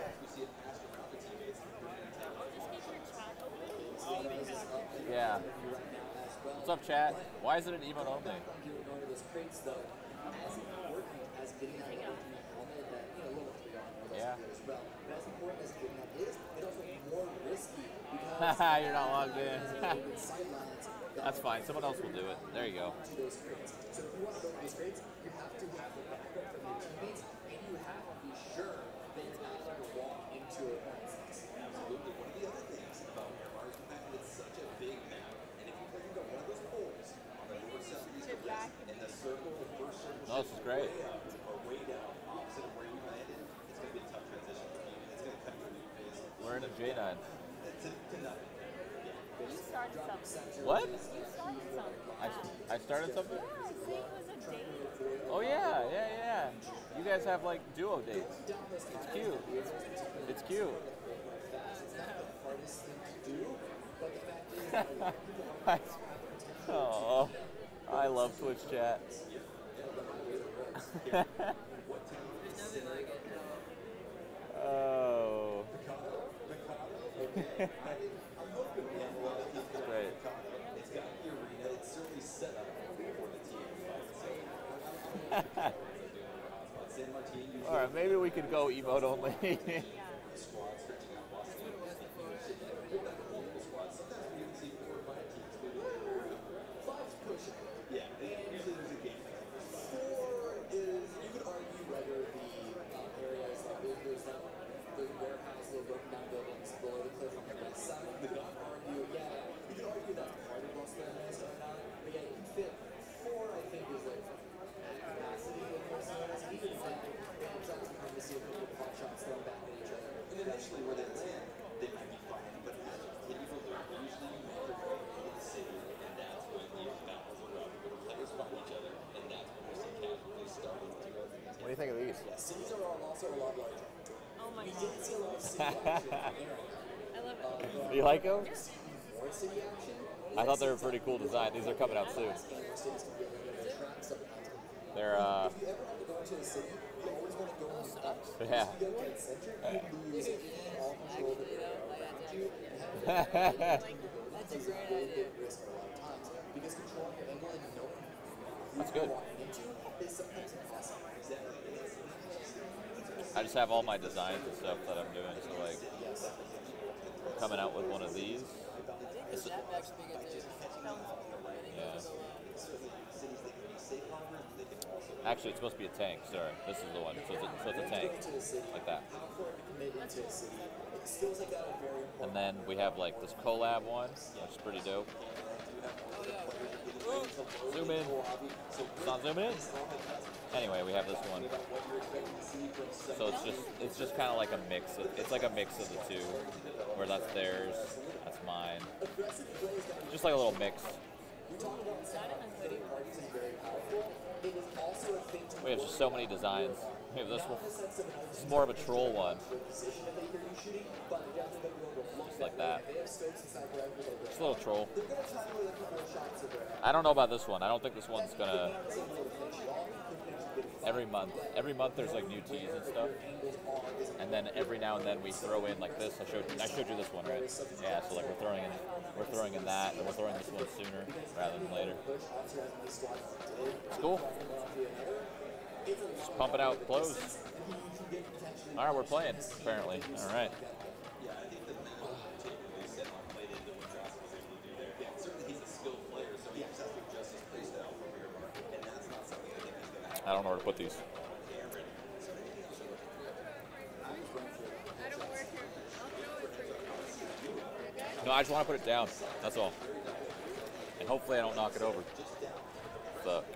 Yeah. What's up, chat? Why is it an emote only? those crates, though, as important as getting that level 3 helmet, that, you know, level 3 armor, that's good as well. But as important as getting that is, it's also more risky because you're not logged in. sidelines. That's fine. Someone else will do it. There you go. To those crates. So if you want to go to those crates, you have to have the backup from your teammates, and you have to be sure that you're not going to walk into a hornet's nest. Absolutely. One of the other things about Miramar is the fact that it's such a big map, and if you think about one of those poles on the north, south, east, or west, and the circle, the first circle, Oh, this is great. way up or way down, opposite of where you landed, it's going to be a tough transition for you, and it's going to cut you in your face. We're in a J9. To nothing. You started something. What? You started something. I started something? Yeah, see, it was a date. Oh yeah. You guys have like duo dates. It's cute. It's cute. Oh, I love Twitch chat. Oh. Great. It's got the arena. It's certainly set up for the team. San Martin usually All right, maybe we could go emote only. squads stretching out Boston. Sometimes we even see 4 or 5 teams. Five's pushing. Yeah, usually there's a game. 4 is, you could argue whether the areas, like there's that warehouse, little broken down buildings below the cliff on the west side. You could argue, you could argue that's part of Las Vegas or not. But yeah, you can fit 4, I think, is like at capacity of Las Vegas. Even then, it's not too hard to see a couple of pot shots thrown back at each other. And eventually where they land, they might be fine. But as you continue to learn, usually you make your way into the city, and that's when the battles erupt, where the players find each other, and that's when we see casualties starting to go through the What do you think of these? Yeah, cities are also a lot larger. Oh my We god. didn't see a lot of city action in I love it. Do you like them? more city action. I thought they were pretty cool design. These are coming out soon. More cities can be a little bit of track sometimes. They're If you ever have to go into a city, you always want to go on the up. Yeah. If you go to the center, you lose all control of the area around you. That's a great idea. Risk a lot of times because controlling your angle and knowing That's good. walking into is sometimes impossible. I just have all my designs and stuff that I'm doing. So like, coming out with one of these. It's, That actually be good too. yeah. Actually, it's supposed to be a tank. Sorry, this is the one. So it's a tank, like that. How far to commit into a city? Skills like that are very important. And then we have like this collab one, which is pretty dope. Zoom in. It's not zooming in. Anyway, we have this one. So it's just kind of like a mix. It's like a mix of the two, where that's theirs, that's mine. Just like a little mix. We have just so many designs. We have this one. This is more of a troll one. Just like that. Just a little troll. I don't know about this one. I don't think this one's gonna. Every month there's like new teas and stuff, and then every now and then we throw in like this. I showed you this one, right? Yeah. So like we're throwing in that, and we're throwing this one sooner rather than later. It's cool. Just pump it out, close. All right, we're playing apparently. All right. Yeah, I think the map particularly set on played into what Josh was able to do there. Yeah, certainly he's a skilled player, so he just has to adjust his play style for Miramar, and that's not something I think he's going to have. I don't know where to put these. I don't work here. I'll throw it for you. No, I just want to put it down. That's all. And hopefully I don't knock it over. So.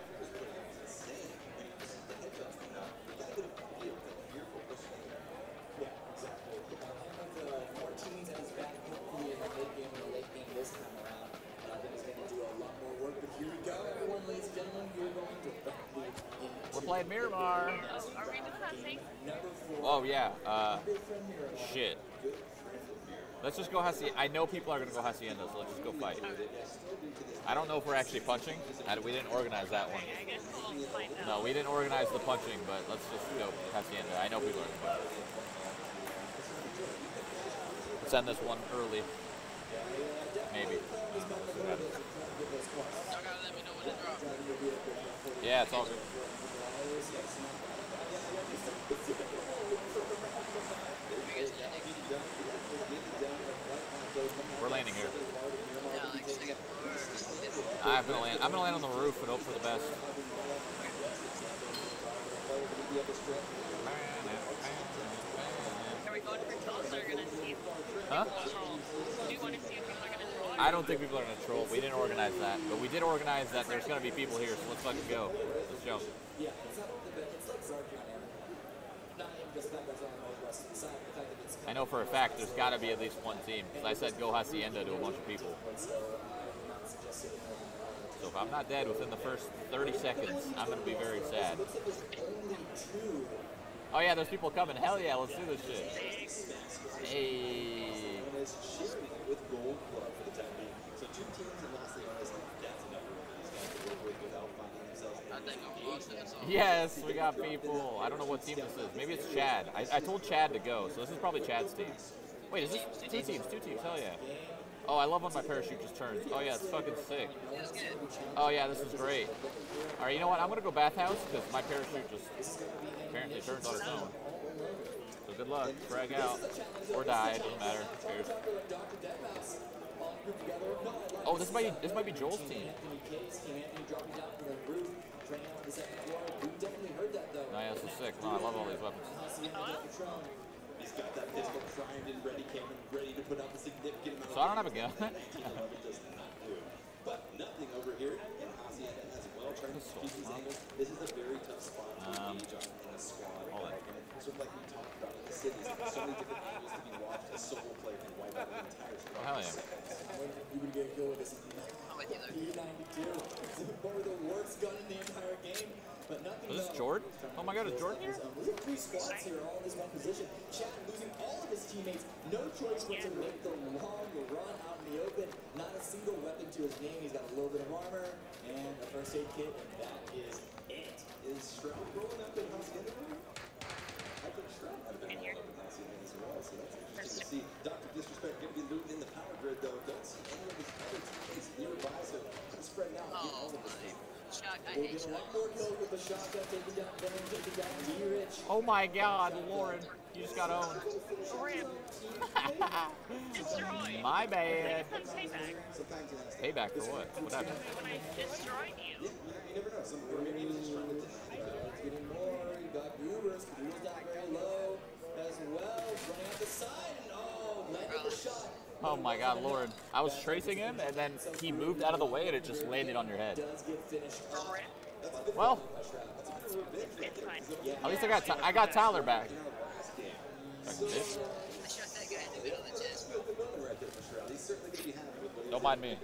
We're playing Miramar. Are we discussing? Oh yeah. Shit. Let's just go Hacienda. I know people are gonna go Hacienda, so let's just go fight. I don't know if we're actually punching. We didn't organize that one. I guess we'll find out. No, we didn't organize the punching, but let's just go Hacienda. I know people are gonna go. Let's end this one early. Maybe. Y'all gotta let me know when to drop. Yeah, it's all good. We're landing here. I'm gonna land on the roof and hope for the best. Are we going for trolls or gonna see? Huh? Trolls. Do you want to see if people are gonna troll? I don't think people are gonna troll. We didn't organize that, but we did organize that there's gonna be people here, so let's fucking go. Let's jump. Yeah, it's like Zarkion era. Not even just that, that's on the Northwest side. The fact that it's I know for a fact there's got to be at least one team. Because I said go Hacienda to a bunch of people. So if I'm not dead within the first 30 seconds, I'm going to be very sad. Oh yeah, there's people coming. Hell yeah, let's do this shit. Hey. With gold club for the time being. So 2 teams and lastly, that's enough for these guys to work with without finding themselves. I think I'm lost in this all. Yes, we got people. I don't know what team this is. Maybe it's Chad. I told Chad to go, so this is probably Chad's team. Wait, is this 2 teams? 2 teams, hell yeah. Oh, I love when my parachute just turns. Oh yeah, it's fucking sick. Oh yeah, this is great. Alright, you know what? I'm gonna go bathhouse because my parachute just apparently turns on its own. So good luck, frag out. Or die, it doesn't matter. Who cares? Oh, this might be Joel's team. Oh yeah, this is sick. No, I love all these weapons. He's got that pistol primed and ready, Cameron, ready to put up a significant amount. So I don't have a gun. But nothing over here in Hacienda as well. Trying to keep these angles. This is a very tough spot to engage on in a squad. And sort of like we talked about in the cities, so many different angles to be watched. A solo player can wipe out the entire squad. Oh, hell yeah. You would get a kill with this P92. Probably the worst gun in the entire game. But nothing. Is this Jordan? Oh my god, is Jordan here? There's 3 squads here, all in this one position. Chad losing all of his teammates. No choice but to make the long run out in the open. Not a single weapon to his name. He's got a little bit of armor and a first aid kit, and that is it. Is Shroud rolling up in Hacienda? I think Shroud might have been rolling up in Hacienda as well, so that's interesting to see. Dr. Disrespect going to be looting in the power grid, though. Don't see any of his other teammates nearby, so kind of spreading out and getting all of this. We'll get one more kill with the shotgun, taking down Venom, taking down D-Rich. Oh my god, Lauren. You just got owned. My bad. Payback for what? What happened? When I destroyed you. You never know. Or maybe he was just trying to It's getting more. You got Goobers. Goobers down very low as well. Running out the side. And landed the shot. Oh my god, Lauren. I was tracing him, and then he moved out of the way, and it just landed on your head. Well, at least I got Tyler back. Don't mind me.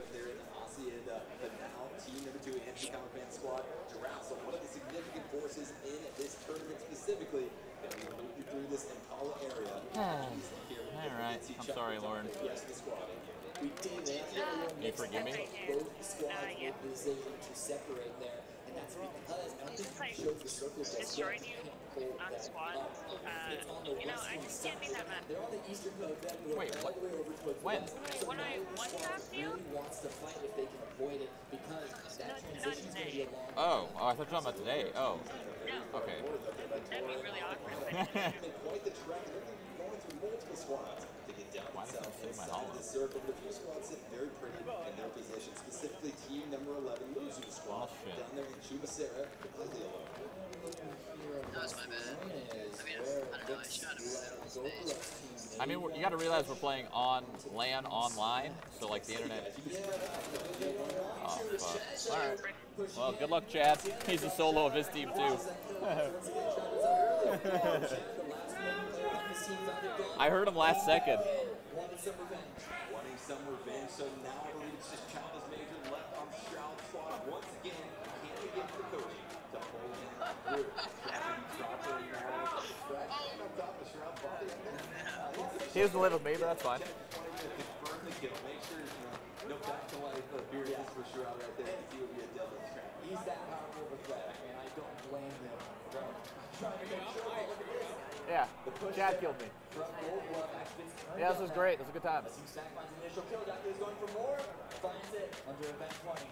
One of the significant forces in this tournament specifically, that we moved through this Impala area. Alright, I'm sorry, Lauren. We did you forgive me? Both squads made the decision to separate there, and that's because I don't think he shows the circle that destroyed you on the squad. You know, I just can't be that mad. They're on the eastern coast, then we Wait, all the way over towards when? When I one-tapped you? really wants to fight if they can avoid it, because that transition is going to be a long Oh, I thought you were talking about today. Oh. Okay. That'd be really awkward. Why does that say my hollow? This circle, but a few squads sit very pretty in their position, specifically team number 11, Luzu squad, down there in Chubacera, completely alone. That was my bad. I mean, I don't know, I shot him in the space. I mean, you got to realize we're playing on LAN online, so like the internet. Oh, fuck. All right. Well, good luck, Chad. He's a solo of his team too. I heard him last second. Wanting some revenge, so now I believe it's just Childless Major left on the Shroud squad once again. Can they get the coaching to hold him through? Dropping now, on top of Shroud body. He doesn't live with me, but that's fine. Confirm the kill. Make sure, no back to life appearances for sure out right there. He will be a devil trap. He's that powerful of a threat, and I don't blame him from trying to make sure. Look at this. Yeah, Chad killed me. From Gold Glove, actually. Yeah, this was great. This was a good time. Team Stack finds the initial kill. Dactyl is going for more. Finds it under event 20.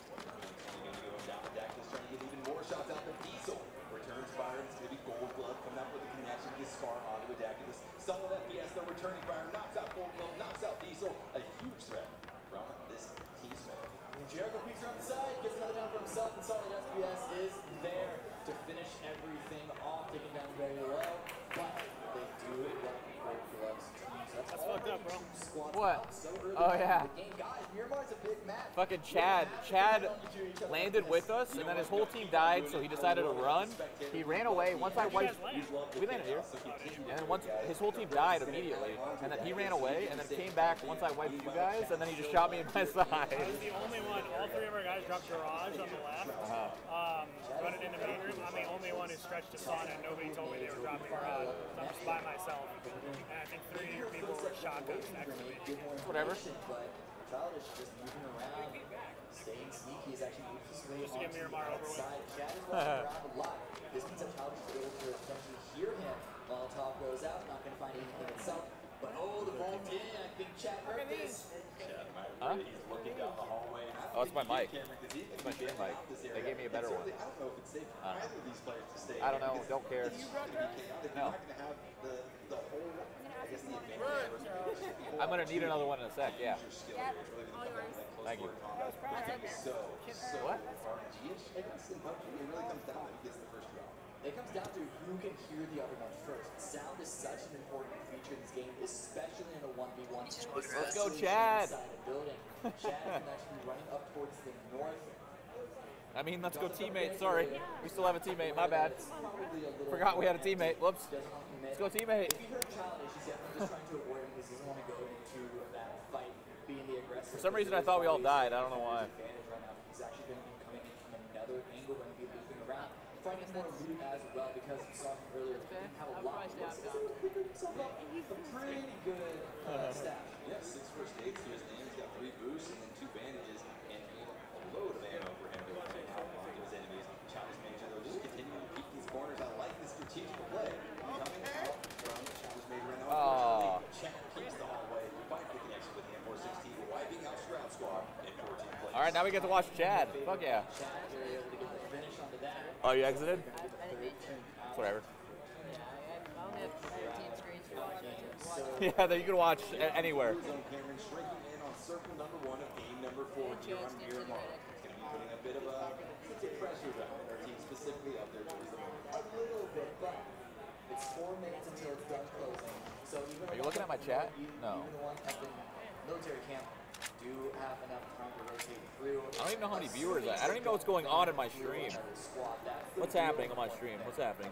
Dak is trying to get even more shots out than Diesel. Returns fire. It's going to be Gold Glove coming up with a connection. Gets Scar onto a Dak. This solid FPS though. Returning fire knocks out Gold Glove. Knocks out Diesel. A huge threat from this team split. Jericho peeks around the side. Gets another down for himself. And solid FPS is there to finish everything off. Taking down very low. But they do it like Gold Glove's team. So that's fucked up, bro. What? Oh, yeah. Guys, Miramar's a big match. Fucking Chad. Chad landed with us, and then his whole team died, so he decided to run. He ran away. Once I wiped... We landed here. And then once his whole team died immediately, and then he ran away, and then came back once I wiped you guys, and then he just shot me in my side. I was the only one. All three of our guys dropped garage on the left. Running into main room. I'm the only one who stretched to sauna, and nobody told me they were dropping garage. So I'm just by myself. And I think 3 of your people were shotguns next to me. Whatever. But Childish just moving around, staying sneaky. Is actually moved his way Just to get Miramar over with. side. Chad is running around a lot. This means that Childish is able to essentially hear him while top goes out. Not going to find anything himself. But oh, the vault in. I think Chad heard this. Huh? He's looking down the hallway. Oh, it's my mic. It's my shit mic. They gave me a better one. I don't know if it's safe for either of these players to stay. I don't know. Don't care. If No. you're not going to have the whole, I guess, the advantage. I'm gonna need another one in a sec. Yeah. Yep, all yours. Thank you. So What? RNG-ish, I guess, in PUBG, it really comes down to who gets the first round. It comes down to who can hear the other one first. Sound is such an important feature in this game, especially in a 1v1. Let's go, Chad. Inside a building. Chad can actually be running up towards the north. I mean, let's go teammate. Sorry. We still have a teammate. My bad. Probably a little Forgot we had a teammate. Whoops. doesn't want to commit. Let's go teammate. If you heard Childish, he's definitely just trying to avoid him because he doesn't want to go into that fight, being the aggressor. For some reason, I thought we all died. I don't know why. Advantage right now. He's actually going to be coming in from another angle, going to be looping around. Finding more loot as well because we saw him earlier. He didn't have a lot. He was picking himself up a pretty good stash. Yeah, 6 first aids to his name. He's got 3 boosts and then 2 bandages and a load of ammo for him to run out onto his enemies. Childish Major, though, just continuing to peek these corners. I like this strategic play. Coming out from Childish Major right now. Unfortunately, Chad keeps the hallway. Finds the connection with the M416, wiping out Shroud Squad in 14 plays. All right, now we get to watch Chad. Fuck yeah. Chad, they're able to get the finish onto that. Oh, you exited? Whatever. I only have 13 screens to watch. Yeah, that you can watch anywhere. Zone Cameron shrinking in on circle number 1 of game number 4 here on Miramar. It's going to be putting a bit of pressure on our team, specifically up there towards the moment. A little bit, but it's 4 minutes until it's done closing. So even Are you looking at my chat? No. Even the ones up in military camp do have enough time to rotate through. I don't even know how many viewers I don't even know what's going on in my stream. What's happening on my stream? What's happening?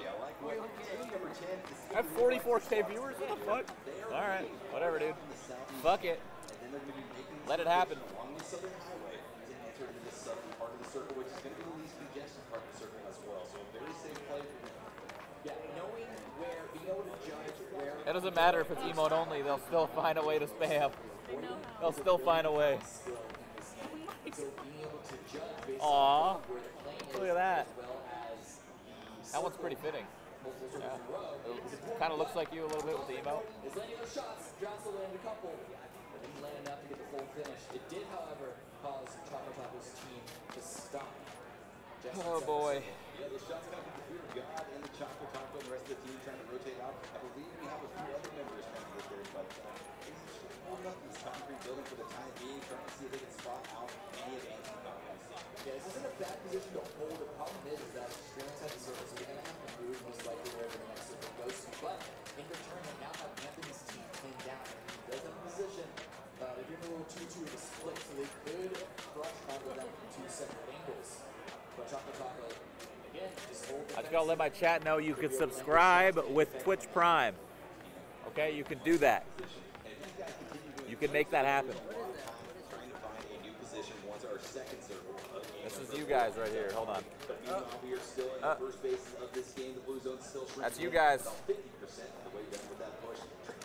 I have 44K viewers? What the fuck? Alright, whatever, dude. Fuck it. Let it happen. Along the southern highway, he's going to enter into the southern part of the circle, which is going to be the least congested part of the circle as well. So a very safe play for him. Yeah, knowing where, being able to judge where. It doesn't matter if it's emote only, they'll still find a way to spam. They'll still find a way. So being able to judge based Aww. on where the plane is, Look at that. as well as the That one's pretty fitting. multiple circles in a row. It kind of looks like you a little bit with the emote. Is landing those shots. Johnson landed a couple, but didn't land enough to get the full finish. It did, however, cause Choco Taco's team to stop. Oh boy. Yeah, the shots coming from the Fear of God and the Choco Taco and the rest of the team trying to rotate out. I believe we have a few other members trying to get there, but holding up this concrete building for the time being, trying to see if they can spot out any advancing confidence. Yeah, this isn't a bad position to hold. The problem is that Extreme has a circle, so they're going to have to move most likely wherever the next circle goes to. But in return, they now have Anthony's team pinned down. He does have a position. They're doing a little 2-2 of a split, so they could crush all of them from 2 separate angles. But Choco Taco, again, just hold the I just gotta let my chat know you can subscribe with Twitch Prime. Okay, you can do that. You can make that happen. Trying to find a new position once our second circle. This is you guys right here. Hold on. But meanwhile, we are still in the first phases of this game. The Blue Zone's still shrinking. That's you guys. About 50% of the way done with that push. Trick 2G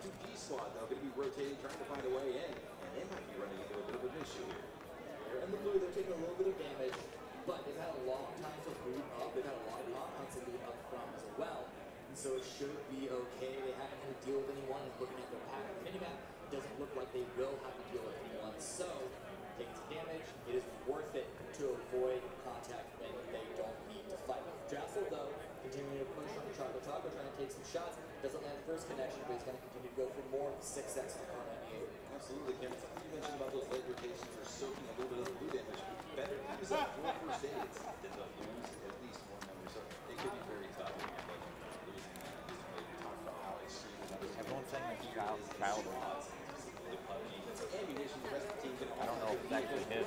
squad, though, going to be rotating, trying to find a way in, and they might be running into a bit of an issue here. They're in the blue, they're taking a little bit of damage, but they've had a long time to boot up. They've had a lot of offense to boot up from as well. And so it should be okay. They haven't had to deal with anyone. And looking at their pack on the minimap, it doesn't look like they will have to deal with anyone. So, taking some damage, it is worth it to avoid contact when they don't need to fight. Drassel, though, continuing to push on Choco, trying to take some shots. Doesn't land the first connection, but he's going to continue to go for more 6x on the Kar98. Absolutely, Cameron. Something you mentioned about those late rotations are soaking a little bit of the blue damage. Better to use that 4 first aids than to lose at least one member. So it could be very tough. But losing that is maybe talk about how extreme that is. Everyone's saying it's child. I don't know if it's actually his.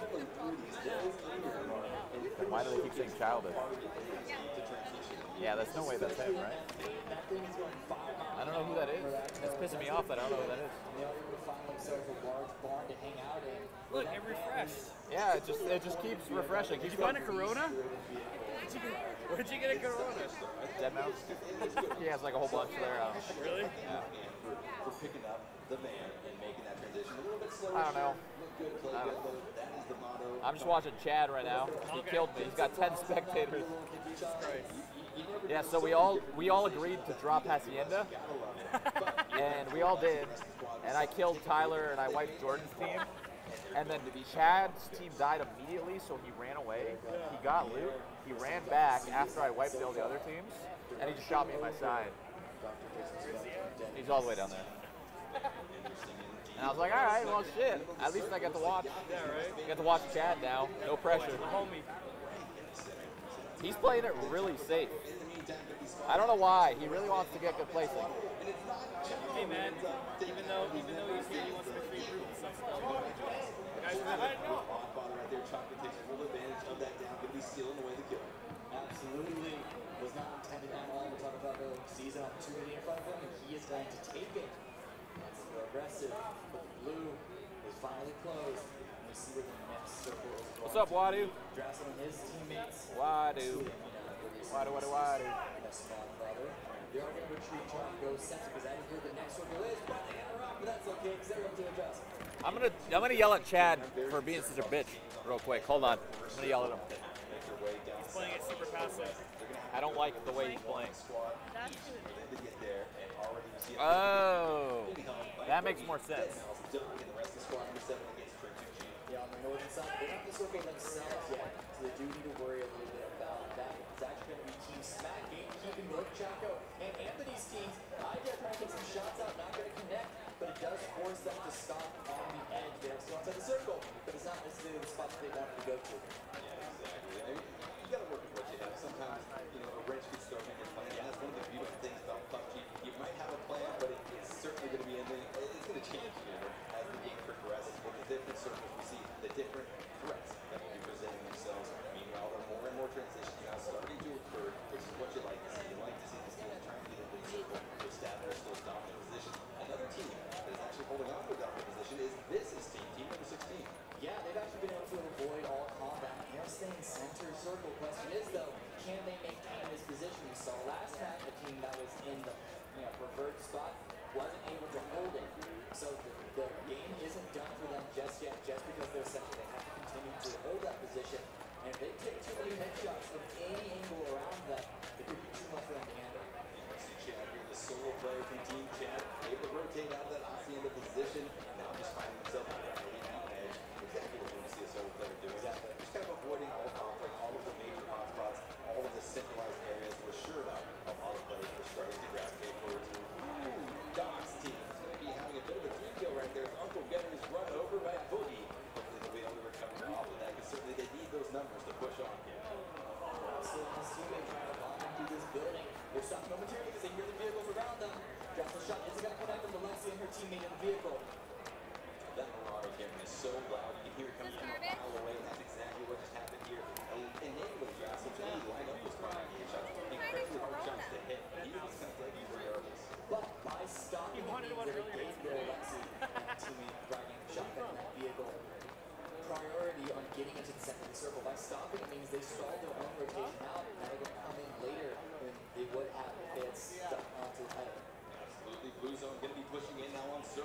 Then why do they keep saying childish? Yeah, there's no way that's him, right? I don't know who that is. It's pissing me off that I don't know who that is. Look, it refreshed. Yeah, it just keeps refreshing. Did you find a Corona? Where'd you get a Corona? Dead Mouse. He has like a whole bunch there. Really? Yeah. For picking up the van and making that transition a little bit slower. I don't know. Good play, that is the motto. I'm just watching Chad right now. He killed me. He's got 10 spectators. Yeah, so we all agreed to drop Hacienda, and we all did. And I killed Tyler and I wiped Jordan's team. And then Chad's team died immediately, so he ran away. He got loot. He ran back after I wiped all the other teams, and he just shot me in my side. He's all the way down there. And I was like, all right, well, shit. At least I get to watch. Yeah, right? Get to watch Chad now. No pressure. Homie. He's playing it really safe. I don't know why. He really wants to get good placing. Hey, man. Even though he's here, he wants to make sure he improves himself. Guys, right there, Chocolate takes full advantage of that down, going to be stealing away the kill. Absolutely. Was not intended at all. We're talking about the season opportunity in front of him, and he is going to take it. That's aggressive. But the blue is finally closed. And we see where the next circle is going. What's up, Wadu? Drassel and his teammates. Wadu. Wadu. They are going to retreat, try and go center, because that is where the next circle is. But they got around, but that's okay, because they're going to adjust. I'm gonna yell at Chad for being such a bitch real quick. Hold on. I'm gonna yell at him. he's playing it super passive. I don't like the way he's playing. Oh, that makes more sense. Yeah, on the northern side, they're not the circle themselves yet, so they do need to worry a little bit about that. It's actually going to be Team Smack gatekeeping both Chaco and Anthony's teams. Idea trying to take some shots out, not going to connect, but it does force them to stop on the edge. They're still inside the circle, but it's not necessarily the spot that they wanted to go to. Yeah, exactly. I mean, you got to work with what you have. Sometimes, a wrench can start making a plan. And that's one of the beautiful things about PUBG. You might have a plan, but it's certainly going to be it's going to change, as the game progresses. With the different circles, we see the different threats that will be presenting themselves. Meanwhile, there are more and more transitions now starting to occur, which is what you like to see. You like to see this team trying to get into the circle to establish those dominant positions. Another team that is actually holding on to a dominant position is Viz's team number 16. Yeah, they've actually been able to avoid all combat and stay in center circle. Question is, though, can they maintain this position? We saw last time the team that was in the preferred spot wasn't able to hold it. So the game isn't done for them just yet, just because they're center. They have to continue to hold that position. And if they take too many headshots from any angle around them, it could be too much for them to handle. Chad here, the solo player from Team Chad, able to rotate out of that Hacienda position, now just finding himself on the edge. Exactly what we want to see a solo player do. Exactly. Just kind of avoiding all conflict, all of the major hotspots, all of the centralized areas. We're sure about a lot of players are starting to gravitate forward to Doc's team. It's going to be having a bit of a 3-kill right there. Uncle Getter's run over by Boogie. Hopefully they'll be able to recover off of that, because certainly they need those numbers to push on. So his teammate trying to bomb into this building. They're stopping momentarily because they hear the vehicles around them. Drassel shot isn't going to connect them to Lexi and her teammate in the vehicle. That Marauder camera is so loud, you can hear it coming from a mile away, and that's exactly what just happened here. Enabling Drassel to really line up those primary shots. Incredibly hard shots to hit, but he was kind of like these variables. But by stopping the Lexi and teammate driving shotgun in that vehicle, priority on getting into the center of the circle. By stopping, it means they stalled their own rotation out, and they're going to come in later than they would have if they had stuck onto the title. Absolutely. Blue Zone going to be pushing in now on circle.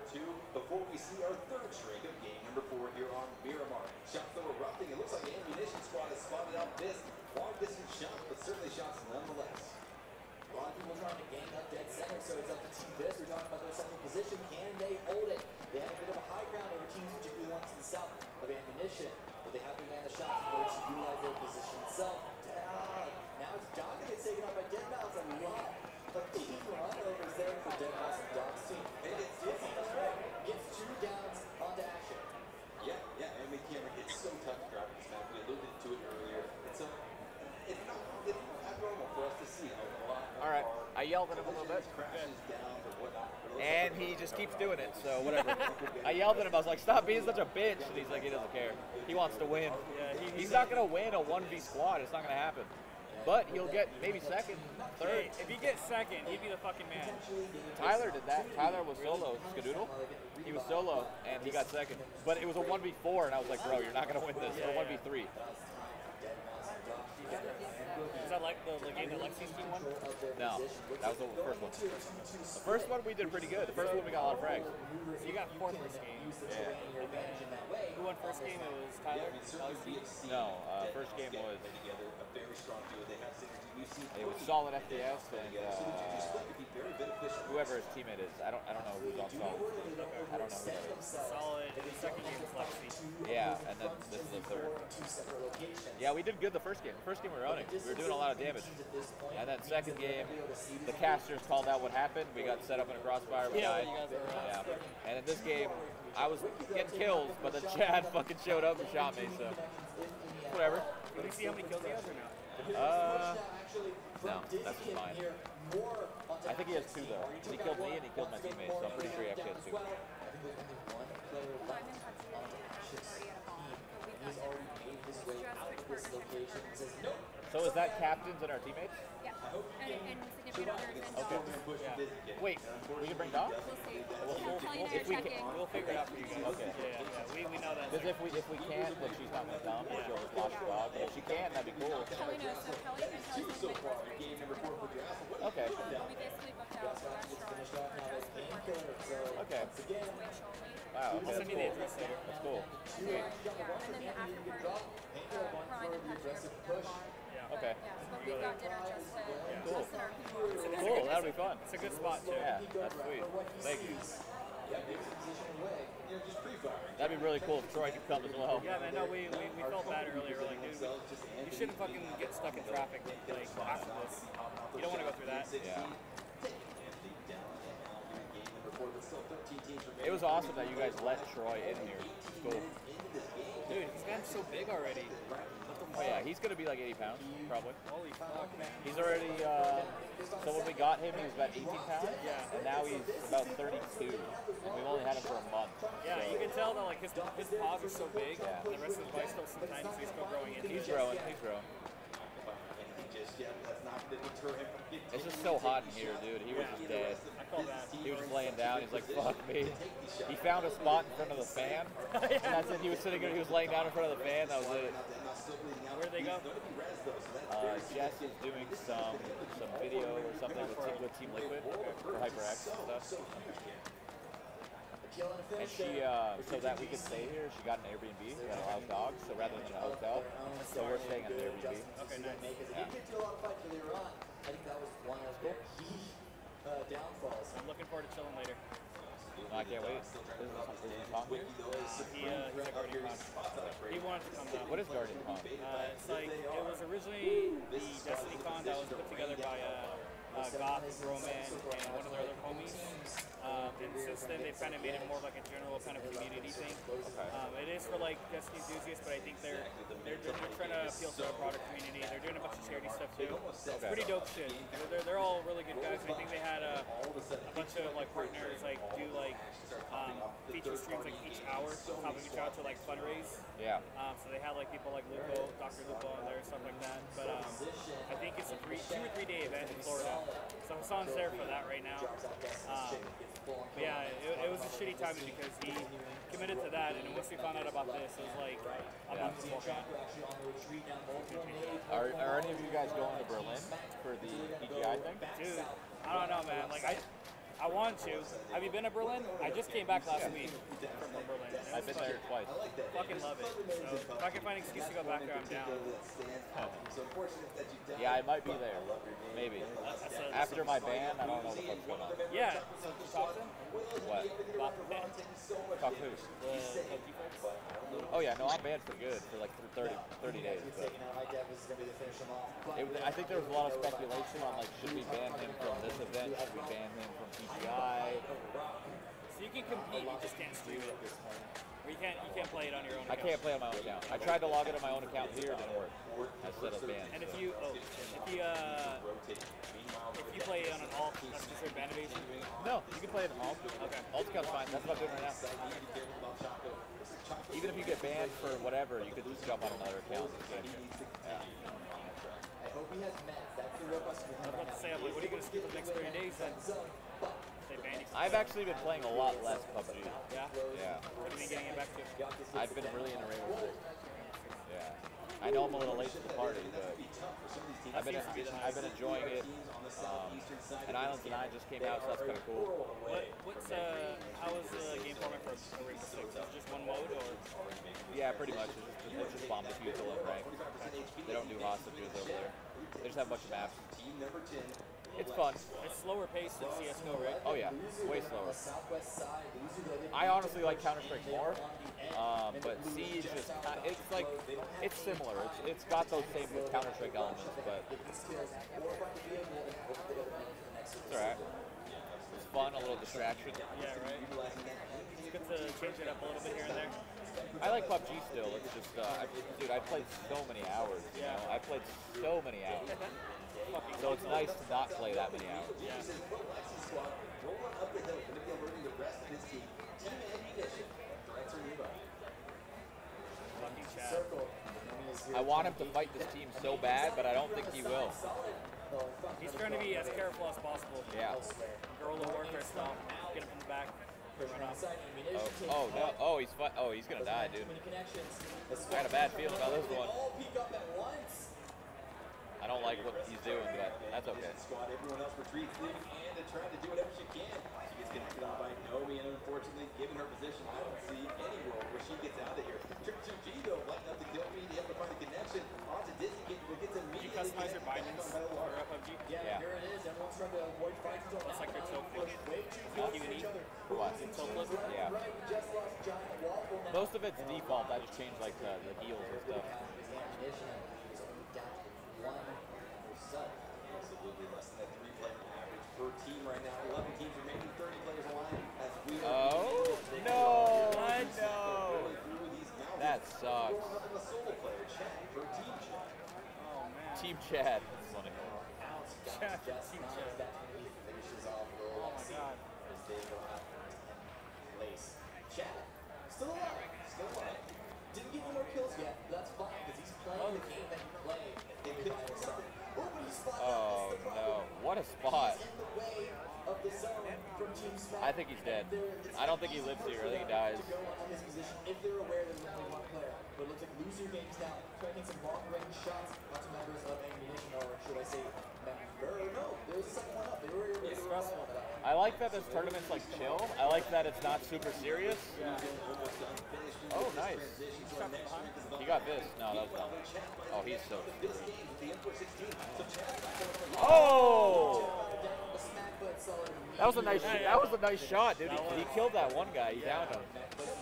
2 before we see our third shrink of game number 4 here on Miramar. Shots that were erupting. It looks like the Ammunition Squad has spotted out this long distance shot, but certainly shots nonetheless. A lot of people trying to gang up dead center, so it's up to Team Biz. We're talking about their second position. Can they hold it? They have a bit of a high ground over teams, particularly ones to the south of Ammunition, but they have to land the shots in order to utilize their position itself. Now it's Doc that gets taken out by Dead Mouse. A lot of team runovers there for Dead Mouse and Doc's team. And it's Dizzy gets 2 downs onto action. Yeah, and McCameron, it's so tough to grab this map. We alluded to it earlier. It's not abnormal for us to see a lot of All right, I yelled at him a little bit. And he just keeps doing it, so whatever. I yelled at him, I was like, stop being such a bitch. And he's like, he doesn't care. He wants to win. Yeah, he's not going to win a 1v squad. It's not going to happen. But he'll get maybe second, third. Hey, if he gets second, he'd be the fucking man. Tyler did that. Tyler was solo. Skadoodle. He was solo, and he got second. But it was a 1v4, and I was like, bro, you're not going to win this. It's a 1v3. Is that like the game that Lexi's team won? No, that was the first one. The first one we did pretty good. The first one we got a lot of frags. So you got 4th first game. Yeah. Who won first game? It was Tyler? No, first game was a very strong duo. They have synergy. it was Solid FDS and whoever his teammate is. I don't know who's on Solid. I don't know who that is. Solid. The second game was Lexi. Yeah, and then this is the third. Yeah, we did good the first game. The first game we were owning. We were doing a lot of damage. And then second game, the casters called out what happened. We got set up in a crossfire. We died. Yeah. And in this game, I was getting kills, but then Chad fucking showed up and shot me, so whatever. Did you see how many kills he has or no? No, that's just mine. I think he has 2 though. He killed me and he killed my teammates, so I'm pretty sure he actually has 2. So is that captains and our teammates? Yeah. And significant others and dogs. Okay. Wait, we can bring dogs? We'll figure it out for you guys. Okay. Yeah. We know that. Because if we can't, then she's not gonna come. She'll just watch the dog. But if she can, that'd be cool. Kelly knows. So Kelly and Kelly's been with Okay. we basically booked out the restaurant for just the market. Okay. Wow. Okay, I'll send you the address later. That's cool. Sweet. Yeah, and then the after party, Brian and Patrick are at the bar. Okay. Yeah, but we've got dinner just to Cool. listen our people. Cool. That'll be fun. It's a good spot too. Yeah, that's sweet. Thank you. That'd be really cool if Troy could come as well. Yeah, man, no, we felt bad earlier. We're like, dude, you shouldn't fucking get stuck in traffic like after this. You don't want to go through that. Yeah. It was awesome that you guys let Troy in here. It's cool. Dude, he's gotten so big already. Oh yeah, he's gonna be like 80 pounds, probably. Holy fuck, man. He's already, so when we got him, he was about 18 pounds. Yeah. And now he's about 32. And we've only had him for a month. Yeah, so. you can tell that like his paws are so big, and the rest of his body still sometimes he's still growing into He's it. growing, he's growing. It's just so hot in here, dude. He was just dead. I felt bad. He was just laying down. He's like, fuck me. He found a spot in front of the fan. And that's it. He was sitting there. He was laying down in front of the fan. That was it. Where'd they go? Jess is doing some video or something with Team Liquid for HyperX and stuff. And she, so that we could stay here, she got an Airbnb that allows dogs. So rather than a hotel, so we're staying at the Airbnb. Okay, nice. Yeah. I think that was one of their key downfalls. I'm looking forward to chilling later. No, I can't wait. This is Con? He's at Guardian Con. He wanted to come down. What is Guardian Con? It's like, it was originally the Destiny Con that was put together by Goth, Roman, and one of their other homies. And since then, they've kind of made it more like a general kind of community thing. It is for like Destiny enthusiasts, but I think they're trying to appeal to a broader community. They're doing a bunch of charity stuff too. It's pretty dope shit. They're all really good guys. I think they had a bunch of like partners like do like feature streams like each hour, top of each hour to like fundraise. Yeah. So they had like people like Lupo, Dr. Lupo on there, stuff like that. But I think it's a 2 or 3 day event in Florida. So Hassan's there for that right now. But yeah, it was a shitty timing because he committed to that, and then once we found out about this, it was like, I'm not just walking out. Are any of you guys going to Berlin for the PGI thing? Dude, I don't know, man. Like I want to. Have you been to Berlin? I just came back last week from Berlin. I've been there twice. Fucking love it. So if I can find an excuse to go back there, I'm down. Yeah, I might be there. Maybe. After my band, I don't know what the fuck's going on. Yeah. So you talk to him? What? About the band? Talk who? Oh yeah, no, I'm banned for good for like 30 days. But I think there was a lot of speculation on like, should we ban him from this event? Should we ban him from PGI? So you can compete, you just can't stream it. Or you can't play it on your own account. I can't play on my own account. I tried to log it on my own account here, it didn't work. I set up banned. And if you play on an alt, that's considered ban evasion? No, you can play it on alt. Okay. Alt account's fine. That's what I'm doing right now. Even if you get banned for whatever, you could just jump on another account. Yeah. I hope he has meds. That's the real question. I was about to say, I'm like, what are you going to skip for the next 30 days then? I've actually been playing a lot less PUBG. Yeah? Yeah. What have you been getting it back to? I've been really into Rainbow Six. Yeah. I know I'm a little late to the party, but I've been enjoying it. And Islands and I just came out, so that's kind of cool. How was the game format for Rainbow Six? Is it just one mode, or? Yeah, pretty much. It's just bomb defusal and rank. They don't do hostages over there. They just have a bunch of maps. It's fun. It's slower paced than CSGO, right? Oh yeah, way slower. I honestly like Counter-Strike more, but Siege is, it's like, it's similar. It's got those same Counter-Strike elements, but it's alright. It's fun, a little distraction. Yeah, right. It's good to change it up a little bit here and there. I like PUBG still. It's just, dude, I played so many hours. You know? I played so many hours. So it's nice to not play that many hours. Yeah. I want him to fight this team so bad, but I don't think he will. He's trying to be as careful as possible. Yeah. Guerrilla warfare style. Get him from the back. Run off. Oh no! Oh, he's gonna die, dude. I got a bad feeling about this one. I don't like what he's doing, but that's okay. Everyone else retreats, leaving Anna trying to do whatever she can. She gets connected on by Nomi, and unfortunately, given her position, I don't see any world where she gets out of here. Trick 2G though, lighting up the kill feed, able to find the connection. On to Dizzy, gets immediately. Did you customize your bindings for PUBG? Yeah, here it is. Everyone's trying to avoid fights. That's like your toe flip. What? Toe flip? Yeah. Most of it's default. I just changed like the heels and stuff. Absolutely less than that 3-player average per team right now. 11 teams remaining, 30 players alive as we are. Oh no! That sucks. A solo player, Chad, for Team Chad. Oh man. Team Chad. That's funny. Chad. Team Chad. Finishes off Oh my god. as they go out and lace. Chad, still alive. Still alive. Didn't get any more kills yet, but that's fine because he's playing the game that he played. They picked himself. Oh no! What a spot! Of the zone from Team Smack. I think he's dead. I don't think he lives here. I think he dies. On this position if they're aware there's only one player. But it looks like loser games now, taking some long range shots onto members of Ammunition, or should I say member? No, there's a second one up. They were stressful. I like that this tournament's like chill. I like that it's not super serious. Oh, nice. He got this. No, that was not. Oh, he's so screwed. Oh! That was a nice. That was a nice shot, dude. He killed that one guy. He downed him.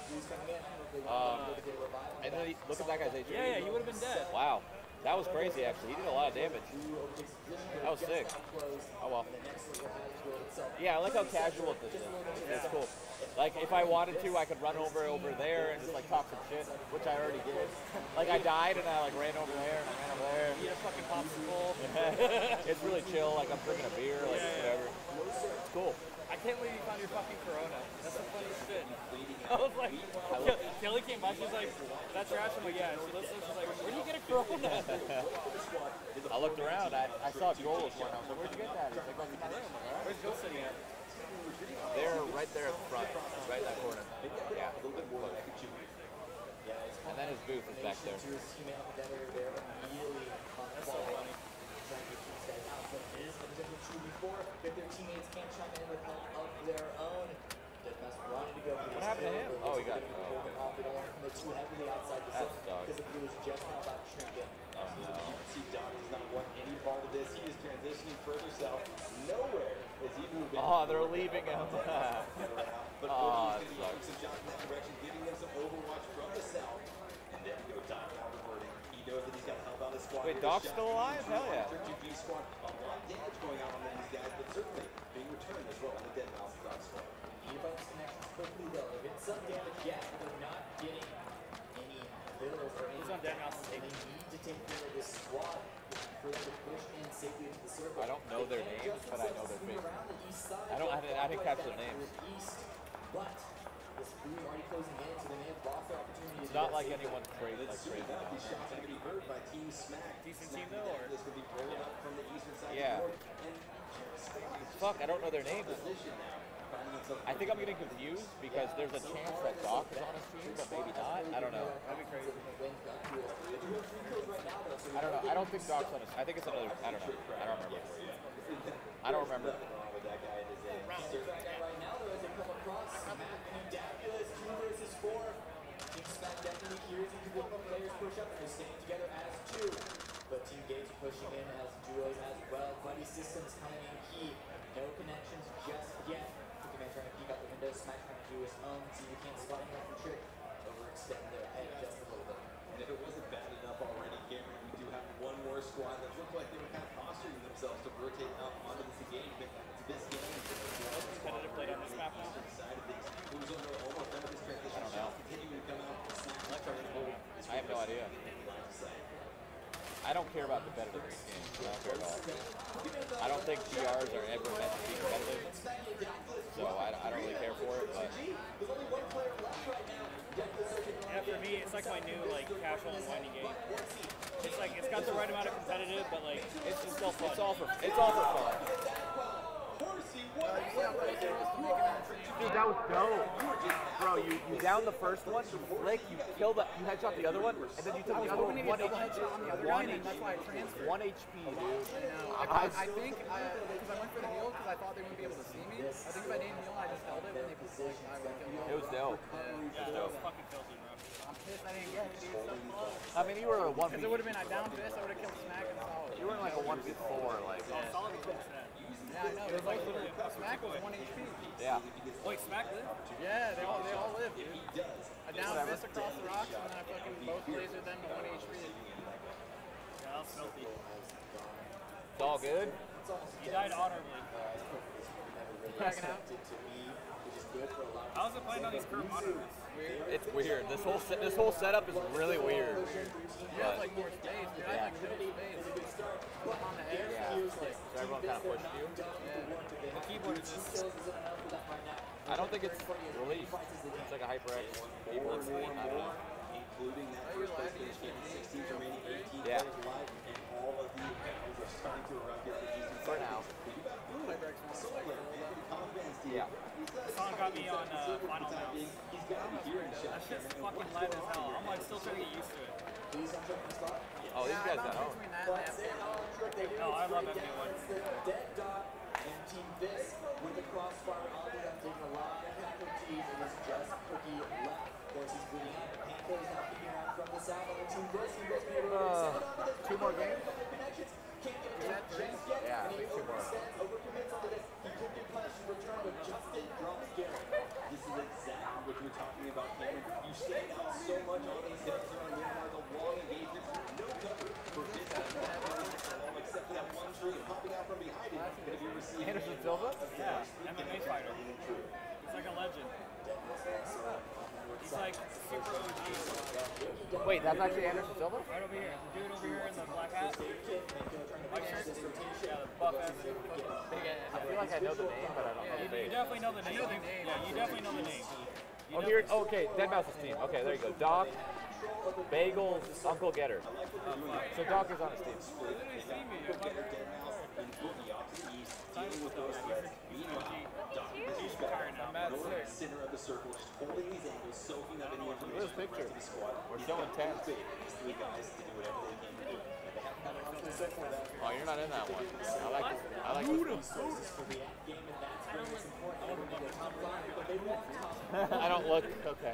And then look at that guy's HP. Yeah, he would have been dead. Wow, that was crazy. Actually, he did a lot of damage. That was sick. Oh well. Yeah, I like how casual this is. It's cool. Like, if I wanted to, I could run over there and just, like, talk some shit, which I already did. Like, I died, and I, like, ran over there, and I ran over there. Eat a fucking popsicle. It's really chill. Like, I'm drinking a beer, like, whatever. It's cool. I can't believe you found your fucking Corona. That's the funniest shit. I was like, Kelly came by, she's like, that's your ass? I'm like, yeah. She looks, she's like, where do you get a Corona? I looked around. I saw Joel this morning. I was like, where'd you get that? He's like, right in my room. Where's Joel sitting at? They're right there at the front, right in that corner. Yeah. And then his booth is back there. That's so funny. that Alpha is a potential 2v4 if their teammates can't chime in with help of their own. Deadmau5 wanted to go for this. What happened to him? Oh, he got. Off. They don't want to commit too heavily outside the zone because the blue is just now about to shrink in. You can see Doc does not want any part of this. He is transitioning further south. Nowhere is he moving. Oh, they're leaving him. But he's going to be making some shots in that direction, giving them some overwatch from the south. And there we go, Doc now reverting. He knows that he's got to help out his squad. Wait, Doc's still alive? Hell yeah. Squad. A lot of damage going on these guys, but certainly being returned as well on the Deadmau5 Doc squad. Nearby's connections quickly though. They're getting some damage, yeah, but they're not getting any kills or any damage. They need to take care of this squad for them to push in safely into the circle. I don't know their names, but I know their faces. I didn't catch their names. But this blue is already closing in, so they may have lost their opportunity. It's not like anyone's crazy. These shots are going to be heard by Team Smack. Decent team though, or? This will be rolling up from the eastern side. Yeah. And Fuck, I don't know their names. I think I'm getting confused because there's a chance that Doc is on his team, but maybe not. I don't know. That'd be crazy. I don't know. I don't think Doc's on his. I think it's another. I don't know. I don't remember. I don't remember. Right now, though, as they come across, Matt and Daculus, 2 versus 4. Team Smack definitely hears into what the players push up, and they're staying together as 2. But Team Gates pushing in as duos as well. Buddy Systems coming in key. No connections just yet. Pokemon trying to peek out the window. Smack trying to do his own. See if he can't spot anyone from Trick. Overextend their head just a little bit. And if it wasn't bad enough already, Cameron, we do have one more squad that looked like they were kind of posturing themselves to rotate out onto this engagement. This game is competitive played on this map now. Who's on the almost done with this transition? I don't know. Continuing to come out. I have no idea. I don't care about competitive in this game. I don't care at all. I don't think PRs are ever meant to be competitive, so I don't really care for it. But yeah, for me, it's like my new casual and winding game. It's like it's got the right amount of competitive, but it's just still fun. It's all for fun. Dude, that was dope. Bro, you down the first one, you flick, you kill the, you headshot the other one, and then you took the other one 1 HP. That's why I transferred. 1 HP, dude. I think, because I went for the heal because I thought they wouldn't be able to see me. I think if I didn't heal, I just held it when they put I would kill me. It was dope. Yeah, that was fucking filthy, bro. I'm pissed I didn't get it, dude. So close. I mean, you were a 1v. Because it would have been down to this, I would have killed Smack and Solid. You were in like a 1v4, like. Oh, Solid was close to that. Yeah, I know. It was like literally, Smack was 1 HP. Yeah. Wait, Smack lived? Yeah, they all lived, dude. I downed Fist across the rocks and then I fucking both lasered them to 1 HP. Yeah, that was filthy. It's all good. He died honorably. Backing out. How's it playing on these curved monitors? It's weird. This whole setup is really weird. You have like more space, dude. I have like little space. On the edge. Yeah. So everyone kind of pushed you. The keyboard is just... I don't think it's released. It's like a HyperX keyboard. I don't know. Including that first place finish game, 16 remaining 18 Yeah. players alive, and all of the battles are starting to erupt here for GC. For now. Yeah. Song got me on Final Mouse. That shit's fucking live as hell. I'm like still trying to get used to it. Oh, these guys got home. No, I love FA1. Dead Dot and Team Vis with the crossfire onto them, taking a lot of casualties. It was just Cookie left. Of course, he's bleeding out. Panko is now peeking around from the south on the Team Vis. He was able to extend onto this. 2 more games? Can't get it just yet. Yeah, and he 2 more. overcommits onto this. He could get punished in return, but Justin drops Gary. This is exactly what you're talking about, Cameron. You stand out so much on these hits here on Leonard, the long engagements, no cover for this except for that one tree popping out from behind it. And if you receive Anderson Silva? Yeah, MMA fighter. He's like a legend. He's like super OG. Wait, that's actually Anderson Silva? Right over here. The dude over here in the black hat. White shirt. Yeah, the buff ass. I feel like I know the name, but I don't know the You face. definitely know the name. Yeah, you definitely know the name. Oh, here. Okay, Deadmau5's team. Okay, there you go. Doc, Bagels, Uncle Getter. So Doc is on his team. You literally see me. I'm like, center of the circle, just holding these angles, soaking up any information. Look at this picture. We're so intense. These three guys to do whatever they can to do. They have kind of Oh, you're not in that one. I like this one. I don't look okay.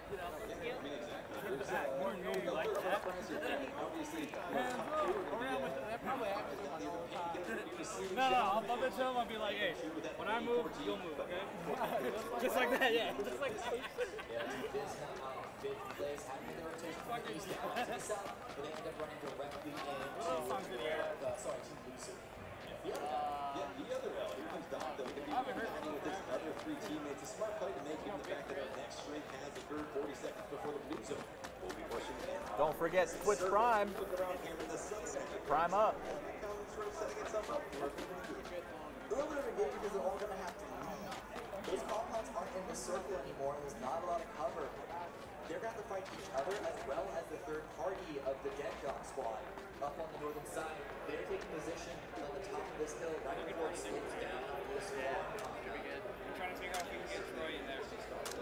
No, I'll bump into him. I'll be like, hey, when I move, you'll move, okay? Just like that, yeah. Just like that. The other L, here comes Doc, though, going to be competing with his other three teammates. A smart play to make, given the fact that our next straight has occurred 40 seconds before the blue zone. We'll be pushing in. Don't forget Twitch Prime. Prime up. Earlier in the game, because they're all going to have to leave. Those compounds aren't in the circle anymore, and there's not a lot of cover. They're going to have to fight each other as well as the third party of the Dead Dog squad up on the northern side. They're taking position on the top of this hill right before it slopes down to this wall. I'm trying to figure out if we can get Troy in there.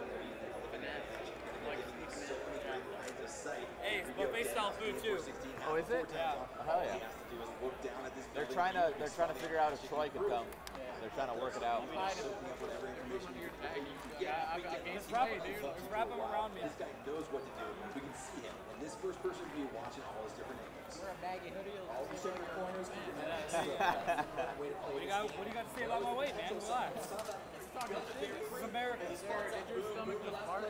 Hey, it's buffet style food too. Oh, is it? Yeah. Hell yeah. They're trying to figure out if Troy could come. They're trying to work it out. Yeah, let's wrap him around me. This guy knows what to do. We can see him. And this first person view watching all his different angles. We're a baggy hoodie. All the sugar corners. What do you got to say about my weight, man? Relax. This is America. Did your stomach was hard?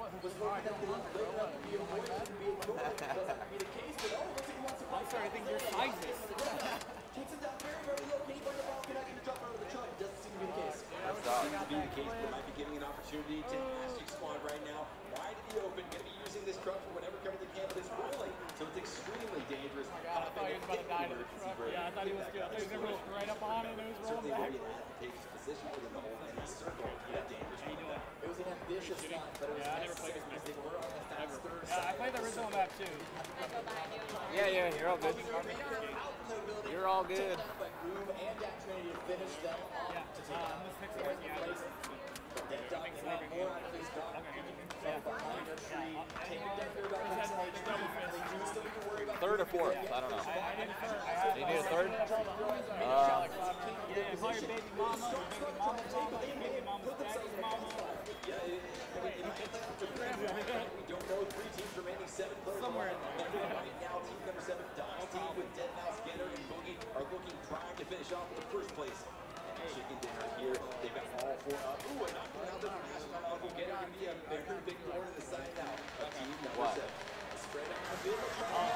I'm sorry, I think your size is. Takes him down very, very low. Can he find the ball connection to drop over the truck? Doesn't seem to be the case. Seems to be the case, but might be giving an opportunity to Astic Squad right now. Wide to the open, going to be using this truck for whatever cover they can, but it's rolling, so it's extremely dangerous. I thought he was about to die to the truck. Yeah, I thought he was good. I thought he was going to go right up on it and it was rolling back. Certainly would be an advantageous position for them to hold in this circle. Yeah, dangerous. It was an ambitious stunt, but it was necessary because they were on the fast third Yeah, I played the original map too. Yeah, you're all good. You're all good. But Groove and Jack Trinity to finish them off to take I'm just fixing it. Yeah. Dead Dog is not more out of his dog. From behind a tree, taking down their dog. They do still need to worry about Third or fourth? I don't know. Do you need a third? Yeah, call your baby mama, your baby mama's daddy's mama. We don't know. 3 teams remaining, 7 players. Somewhere in there. Right now, team number 7, Don's team with Deadmau5, Skinner, and Boogie are looking primed to finish off with the first place. And chicken dinner here. They've got all 4 up. Ooh, and not going out there. Uncle Getter can be a very big board in the side now. Team number 7. Spread out a bit of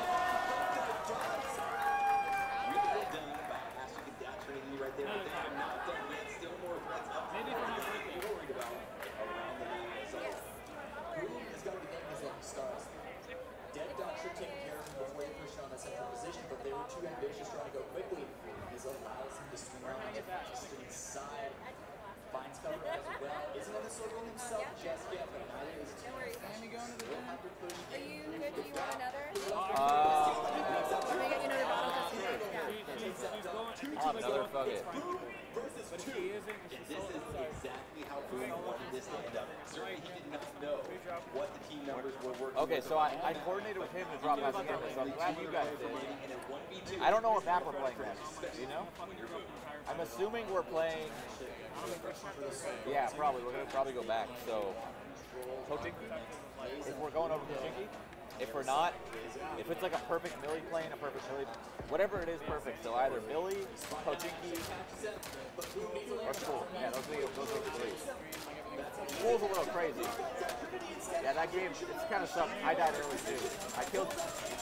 really well done by Astic and Down Trinity right there. But they are not done yet. Still more threats up. Maybe for my birthday. You're worried about around the line. So, Groove has got to be getting his lucky stars. Dead Dog should take care of him before they push on the central position, but they were too ambitious trying to go quickly. This allows him to swing around just inside. Finds cover as well. Isn't in the circle himself just yet, but neither is his team. Sammy going to the Will have to push Are you good? Do you want another? Can I get you another bottle just in case? Yeah. I'll have another bucket. versus 2. And this is exactly how Boone wanted this to end up. Certainly he did not know what the team numbers were working Okay, so I coordinated with him to drop Mass Again, so I'm glad you guys did. I don't know what map we're playing next. Do you know? I'm assuming we're playing. Yeah, probably. We're gonna probably go back. So, Pochinki. If we're going over Pochinki. If we're not, if it's like a perfect Millie plane, a perfect Millie, whatever it is, perfect. So either Millie, Pochinki, or School. Yeah, those are the 3. School's a little crazy. Yeah, that game, it's kind of sucked. I died early too. I killed. I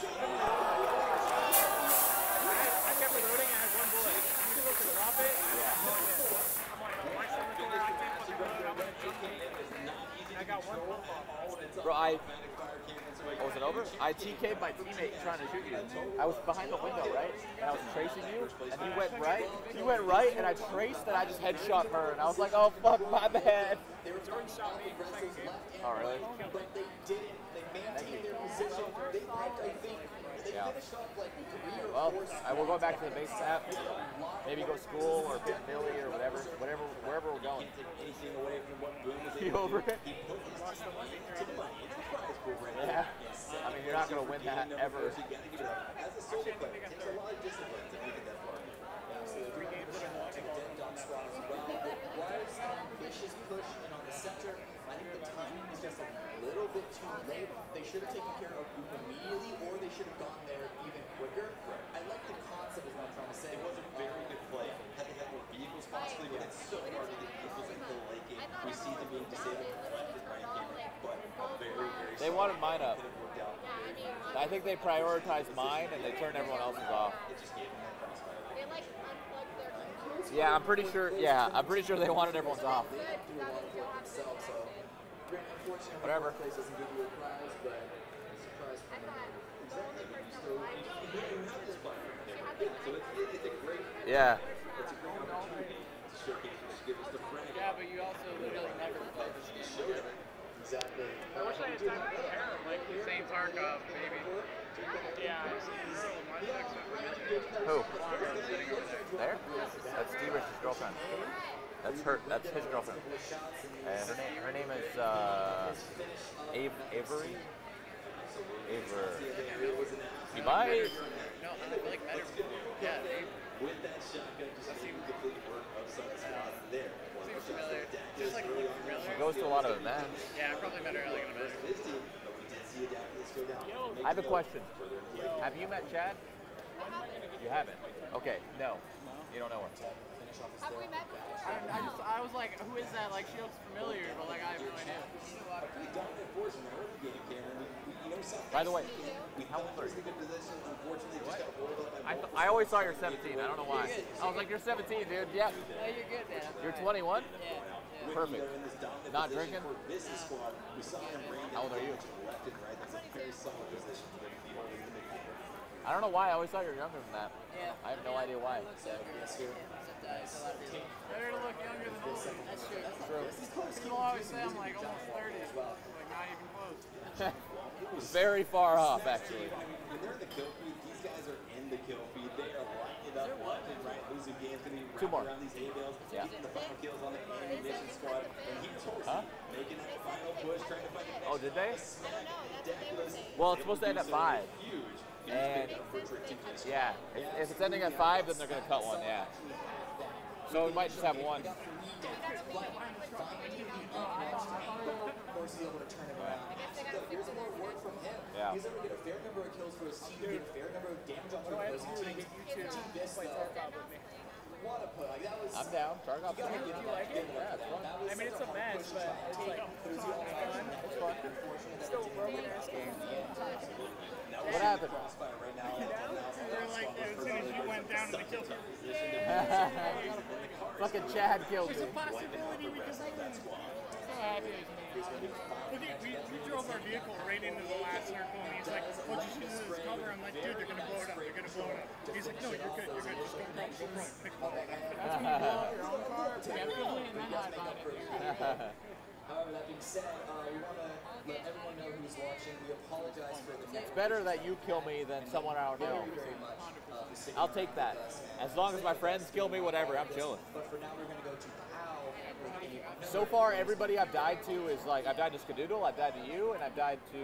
kept reloading and I had 1 bullet. You supposed to drop it? Yeah. I'm like, oh, watch something going on. I can't fucking reload. I'm gonna jump it. And I got 1 bullet off. Bro, oh, was it over? I TK'd my teammate trying to shoot you. I was behind the window, right? And I was tracing you, and you went right. You went right, and I traced, and I just headshot her, and I was like, oh, fuck, my bad. They were throwing shot me versus left and Oh, really? right, but they didn't. They maintained their position. They picked, I think, they finished up like 3 or 4 Well, we'll go back to the base map. Maybe go School or pick Millie or whatever, wherever we're going. anything away from what Boone was You over it? He put his team to the money enterprise program. Yeah. not going to win that ever. You got to give it up. As a solo player, it takes a lot of discipline to make it that far. Three games in a row. Dead dog squad as well. It requires an ambitious push in on the center. I think the timing is just a little bit too late. They should have taken care of Boom immediately, or they should have gone there even quicker. I like the concept is what I'm trying to say. It was a very good play. Had they had more vehicles possibly, but it's so hard to get vehicles into the late game. We see them being disabled left and right here, but a very, very They wanted mine up. could have worked out. I think they prioritized mine and they turned everyone else's off. It just gave them that crossfire. They like unplugged their computers. Yeah, I'm pretty sure. Yeah, I'm pretty sure they wanted everyone's off. Whatever. Place doesn't give you a prize, but a surprise for them. It's a great, Yeah. it's a great opportunity to showcase your skills to Frank. Yeah, but you also literally never play this game. Exactly. I wish I had time to compare them, like St. Tarkov, maybe. Yeah, I've seen my sex Who? There? That's Steve Rich's girlfriend. That's her. That's his girlfriend. And her name is Avery. You might. No, I like better. Yeah, they With that shotgun, just seeing the complete work of some squad there. seem familiar. Just like look familiar. She goes to a lot of events. Yeah, probably better like in a better. This team, but we did see Adaptus go down. I have a question. Have you met Chad? You haven't. Okay. No. You don't know her. Have we met before? I was like, who is that? Like, she looks familiar, but like, I have no idea. Pretty dominant force in the early game, Cameron. You know something. By the way, How old are you? Good position. Unfortunately, just got rolled up by I always thought you're 17. I don't know why. I was like, you're 17, dude. Yep. Yeah, you're good, man. You're 21? Yeah. Perfect. in this dominant Not position drinking? for business squad. We saw him bring How old are you? left and right. That's a very solid position for them to be holding the midfield. I don't know why. I always thought you were younger than that. Yeah. I have no idea why. Better to look younger than older. That's true. People always say I'm like almost 30, like not even close. Very far off, actually. When they're in the kill feed, these guys are in the kill feed. They are lighting it up left and right. Uzuki Anthony Two more. around these hay bales, Yeah. getting the final kills on the ammunition squad. And he torched Huh? making that final push, trying to find the next Oh, did they? ridiculous. Well, it's supposed to end at 5. Huge. And For trick to finish. yeah, if it's ending at 5, then they're gonna cut one. Yeah. So we might just have one. Of course, he's able to turn it around. Here's more work from him. Yeah. He's able to get a fair number of kills for his team, get a fair number of damage on the opposing team. Team this though. What a put! Like that was. I'm down. Tarkov. You gotta give him like it. Yeah, it's fun. That was I mean, it's a match, but it's like It was the only fun. It's fun. still broken ass game. What happened? Crossfire right now. They're like, as soon as you went down to the kill team. Fucking Chad killed me. Possibility we could win. So happy as me. Look at, we drove our vehicle right into the last circle, and he's like, "Oh, just use this cover." I'm like, "Dude, they're gonna blow it up. They're gonna blow it up." He's like, "No, you're good. You're good. Just go prone. Go prone. Pick one." That's when you blow up your own car preemptively and then lie about it. However, that being said, we want to let everyone know who's watching. We apologize for the It's better that you kill me than someone I don't know. very much. I'll take that. As long as my friends kill me, whatever, I'm chilling. But for now, we're going to go to Al. So far, everybody I've died to is like, I've died to Skadoodle, I've died to you, and I've died to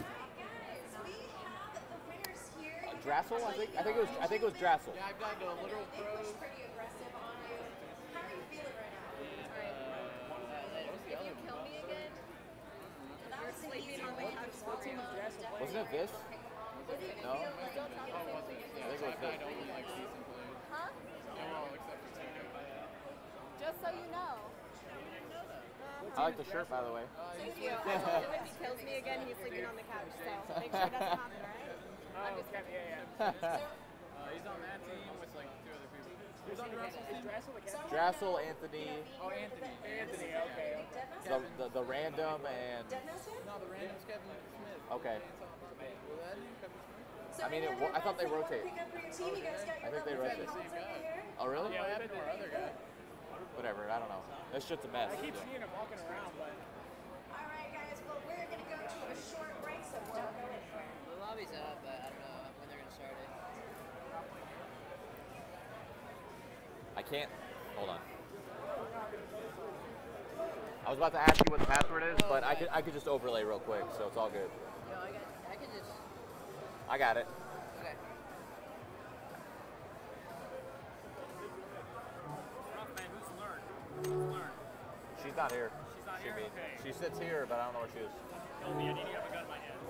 Drassel, I think. I think it was Drassel. Yeah, I've died to a literal pro. Wasn't it Vis? No? I think it was I've died Vis. only like season players. Huh? Well, except for Tino. Just so you know. I like the shirt, by the way. Thank you. I told him if he kills me again, he's sleeping on the couch, so make sure it doesn't happen, alright? I'm just kidding. He's on that team with like 2 other people. Who's on Drassel's team? Drassel, Anthony, Oh, Anthony. Anthony, okay. the random, and No, the random's Kevin Smith. okay. Well, that is Kevin Smith. I mean, I thought they rotate. I think they rotate. Oh, really? Yeah, what happened to our other guy? Whatever. I don't know. This shit's a mess. I keep seeing him walking around, but Alright guys, well we're gonna go to a short break, so don't go anywhere. The lobby's up, but I don't know when they're gonna start it. I can't. Hold on. I was about to ask you what the password is, but I could just overlay real quick, so it's all good. No, I could just. I got it. Okay. Rough, man. Who's learned? Who's learned? She's not here. She's not here? Should be. Okay. She sits here, but I don't know where she is. Kill me. I need to have a gun in my hand.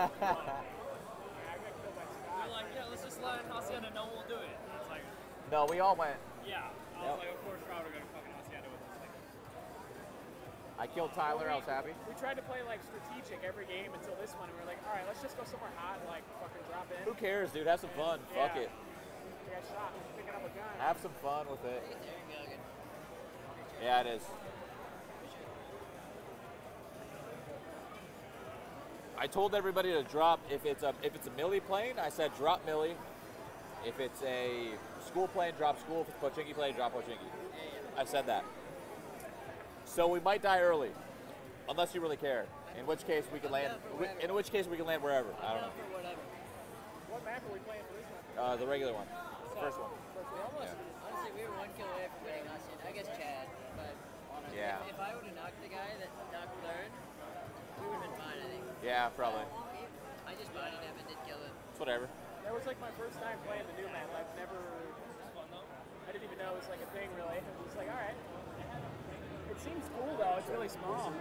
They're like, yeah, let's just let Hacienda know we'll do it. And it's like, No, we all went. yeah. I was like, of course, Crowder going to fucking Hacienda with us. Like, I killed Tyler. I was happy. we tried to play like strategic every game until this one, and we were like, all right, let's just go somewhere hot and like fucking drop in. Who cares, dude? Have some fun. Fuck Yeah. it. We got shot picking up a gun. Have some fun with it. There you go. Good. Yeah, it is. I told everybody to drop if it's a Millie plane. I said drop Millie. If it's a school plane, drop school. If it's Pochinki plane, drop Pochinki. I said that. So we might die early, unless you really care. In which case we can land. In which case we can land wherever. I don't know. What map are we playing for this one? The regular one, the first one. Honestly, we were 1 kill away from winning Hacienda. I guess Chad, but Yeah. if I would have knocked the guy that knocked third, we would have been fine, I think. Yeah, probably. I just bodied him and did kill him. It's whatever. That was like my first time playing the new map. I've never. I didn't even know it was like a thing really. I was just like, all right. It seems cool though. It's really small.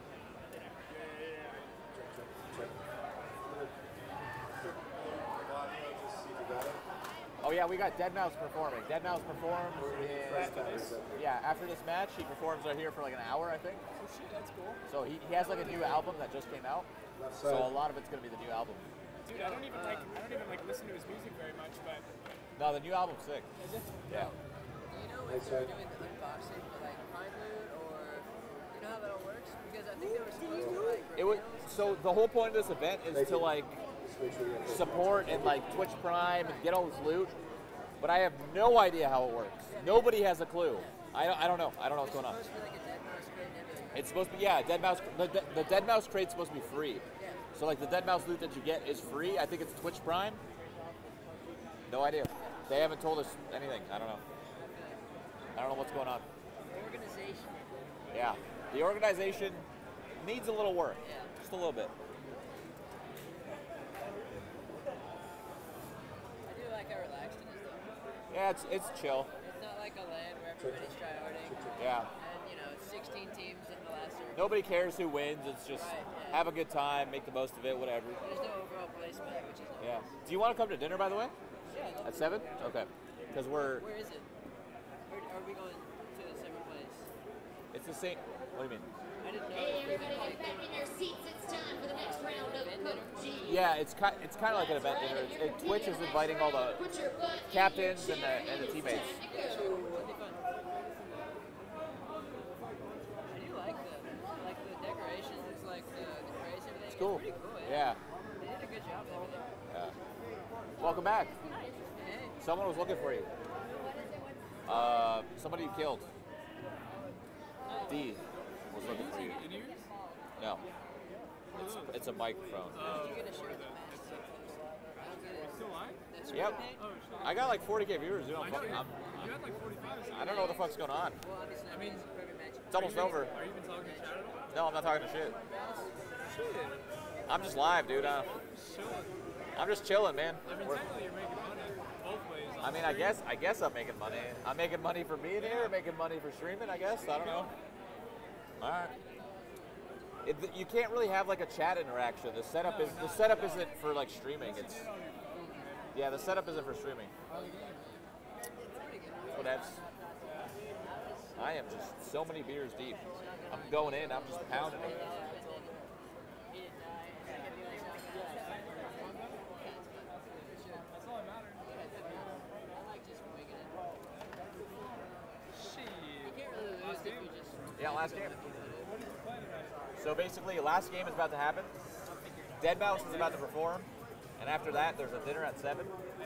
Oh yeah, we got Deadmau5 performing. Deadmau5 performs after this match, he performs right here for like an hour, I think. Oh shit, that's cool. So he has like a new album that just came out. So a lot of it's gonna be the new album. Dude, I don't even listen to his music very much, but No, the new album's sick. is it? Yeah. Do you know if they're doing the unboxing for like Prime Loot, or you know how that all works? Because I think they were supposed to like It was so the whole point of this event is to like support and like Twitch Prime and get all this loot. But I have no idea how it works. Nobody has a clue. I don't know. I don't know what's going on. supposed to be like a Deadmau5 crate and everything. It's supposed to be Deadmau5. The Deadmau5 crate's supposed to be free. So like the Deadmau5 loot that you get is free. I think it's Twitch Prime. No idea. They haven't told us anything. I don't know. I don't know what's going on. Organization. Yeah. The organization needs a little work. Yeah. Just a little bit. I do like how relaxed it is though. Yeah, it's chill. It's not like a LAN where everybody's tryharding. Yeah. And you know, 16 teams in the last circle. Nobody cares who wins. It's just Right, yeah. have a good time, make the most of it, whatever. There's no overall placement, which is Yeah. Do you want to come to dinner, by the way? Yeah, I love At 7? Okay. Because Where is it? Where are we going to a separate place? it's the same. What do you mean? I didn't know. Hey, everybody, get back in your seats. It's time for the next round of PUBG. Yeah, it's kind of like an event dinner. Twitch is inviting all the Put your butt in captains your and chair the teammates. That'd be fun. I do like the decorations. It's like the craze and everything. It's cool. Pretty cool. Yeah. They did a good job with everything. Yeah. Welcome back. Hey. Someone was looking for you. Somebody you killed. D was looking for you. No. It's a microphone. You get a shirt that matches up close. I don't get it. Still live? That's Yep. right. I got like 40K viewers, dude. I You had like 45. don't know what the fuck's going on. Well, obviously, I mean, perfect match. It's almost over. Are you even talking to Chad at all? No, I'm not talking to shit. Shit. I'm just live, dude. Chilling. I'm just chilling, man. I mean, We're- technically you're making money both ways. I mean, I guess I'm making money. I'm making money for being here, making money for streaming, I guess. I don't know. All right. You can't really have like a chat interaction. The setup isn't for like streaming. The setup isn't for streaming. Whatevs. I am just so many beers deep. I'm going in. I'm just pounding it. That's all that matters. I like just winging it. Shit. You can't really lose if you just. Yeah, last game. So basically, last game is about to happen. Deadmau5 is about to perform, and after that, there's a dinner at 7,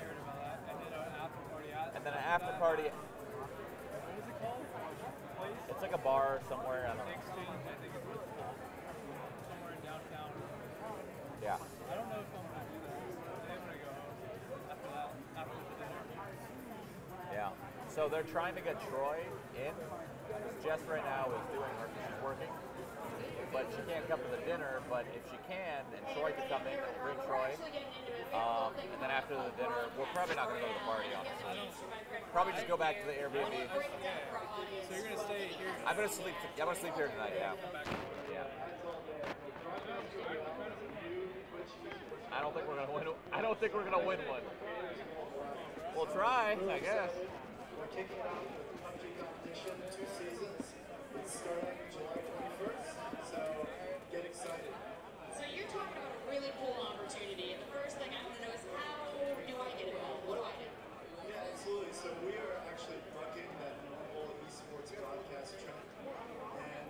and then an after party. What was it called? Place? It's like a bar somewhere. I don't know. Exchange, I think it's somewhere in downtown. Yeah. I don't know if I'm gonna do that. I'm gonna go home after that, after the dinner. Yeah. So they're trying to get Troy in. Jess right now is doing her. She's working, but she can't come to the dinner. But if she can, and Troy can come in and bring Troy, And then after the dinner, we're probably not going to go to the party, honestly. Probably just go back to the Airbnb. So you're gonna stay here? I'm going to sleep. I'm going to sleep here tonight. Yeah. Yeah. I don't think we're going to win. I don't think we're going to win one. We'll try, I guess. We're kicking off the PUBG competition, 2 seasons. It's starting July 21st, so get excited. So you're talking about a really cool opportunity, and the first thing I want to know is how do I get involved? What do I do? Yeah, absolutely. So we are actually bucking that normal esports broadcast trend, and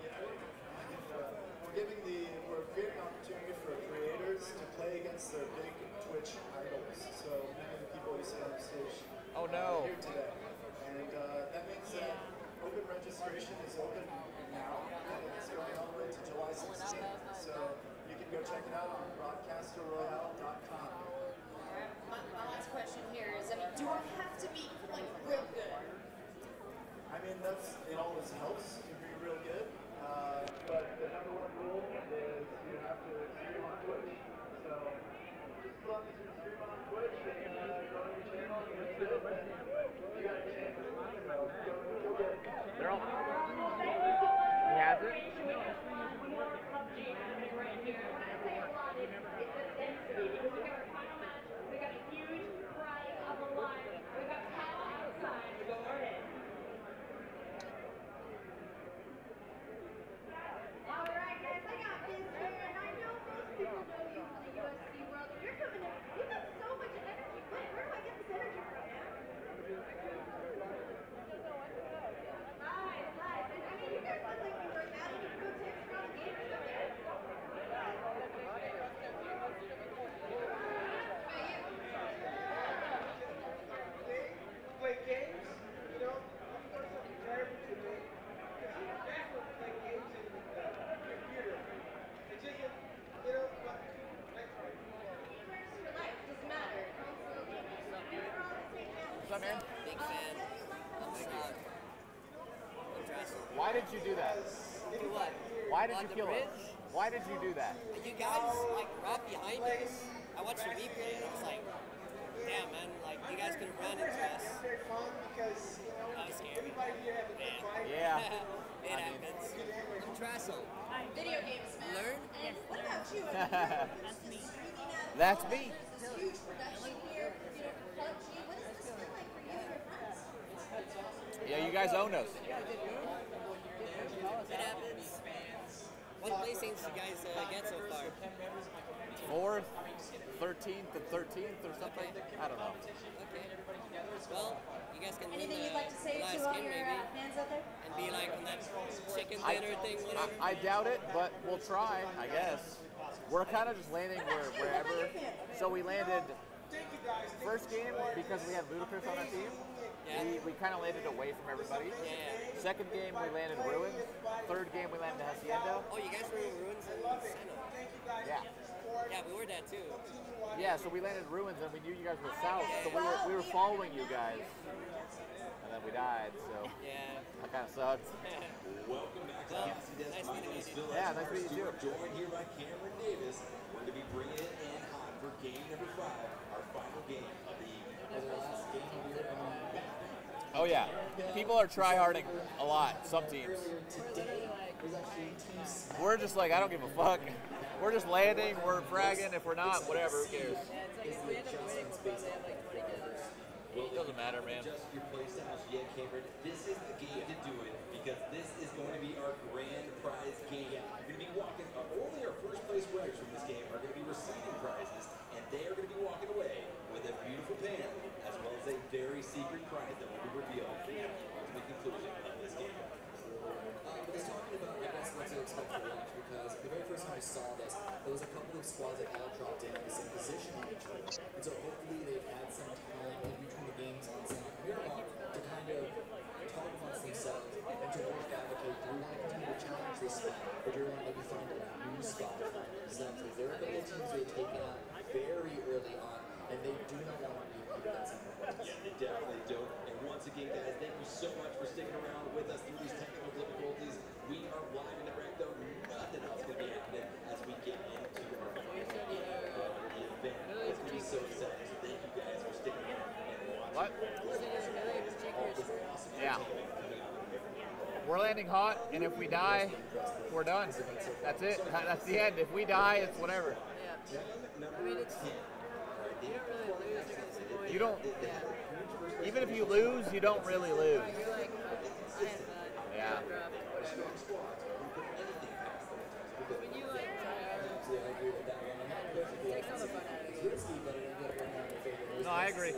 we're creating an opportunity for creators to play against their big Twitch idols. So many of the people you see on stage Oh no. here today, and that means that open registration is open now, and it's going all the way to July 16th. So you can go check it out on broadcasterroyale.com. My last question here is, do I have to be like real good? I mean, it always helps to be real good, but the number one rule is you have to stream on Twitch. So just as long as you stream on Twitch and go to your channel and get to it, you got a chance. So go get it. They're all. He has it. Play games, you know, of course I'm terrible to me, because you definitely play games in the computer. It just, you know, but, like, For life, doesn't matter. What's up, man? Big fan. Oh my god. Why did you do that? Do what? Why did On you the kill him? bridge? Why did you do that? You guys like right behind us. I watched the replay and I was like, damn man, like you guys could have run into us. very fun because, you know, That was scary. everybody here has a good fight. Yeah. It happens. I'm Trassel. Video games, man. Learn? And what about you? That's me. There's this huge production here, you know, for PUBG. What does this feel like for you and your friends? Yeah, you guys own us. It happens. What placings you guys get so far? 4th, 13th, and 13th or something. I don't know. Okay. Well, you guys can win Anything the you'd like to say last to all skin your maybe. fans out there? And be like on that chicken dinner thing, whatever. I doubt it, but we'll try, I guess. We're kind of just landing wherever. So we landed first game because we had Ludacris on our team. Yeah. We kind of landed away from everybody. Yeah. Second game we landed Ruins. Third game we landed Hacienda. Oh, you guys were in Ruins in Seno. Yeah. Yeah, we were that too. Yeah, so we landed Ruins and we knew you guys were south, so we were following you guys. And then we died, so Yeah. that kind of sucked. Welcome back to Well, Cassie Desk nice Finals. meeting you. Yeah, nice to meet you too. We're joined here by Cameron Davis. We're going to be bringing it in hot for game number 5, our final game of the evening. Oh yeah, people are tryharding a lot, some teams. We're just like, I don't give a fuck. We're just landing, we're fragging, if we're not, whatever, who cares? Doesn't matter, man. Just your play styles yet, Cameron. This is the game to do it because this is going to be our grand prize game. You're going to be walking, only our first place winners from this game are going to be receiving prizes, and they are going to be walking away with a beautiful pen as well as a very secret prize that will be revealed at the ultimate conclusion of this game. But he's talking about, I guess, what's to expect to watch because the very first time we saw this, there was a couple of squads that all dropped in the same position on each other. And so hopefully they've had some time in between the games on San Miramar to kind of talk amongst themselves and to work advocate. Do we want to continue to challenge this spot, or do we want to maybe find a new spot to find themselves? Because there are a couple of teams they've taken out very early on, and they do not want to be that same. Yeah, they definitely don't. And once again, guys, thank you so much for sticking around with us through these technical difficulties. We are live in the rack, though. Nothing else going to be happening as we get into our final the event. It's going to be What? Yeah. We're landing hot, and if we die, we're done. That's it. That's the end. If we die, it's whatever. Yeah. I mean, it's, you don't really lose against the point. You don't. Yeah. Even if you lose, you don't really lose. You're like, I had fun. Yeah. Dropped, whatever. When you like try hard, it takes all the fun out of the game. No, I agree.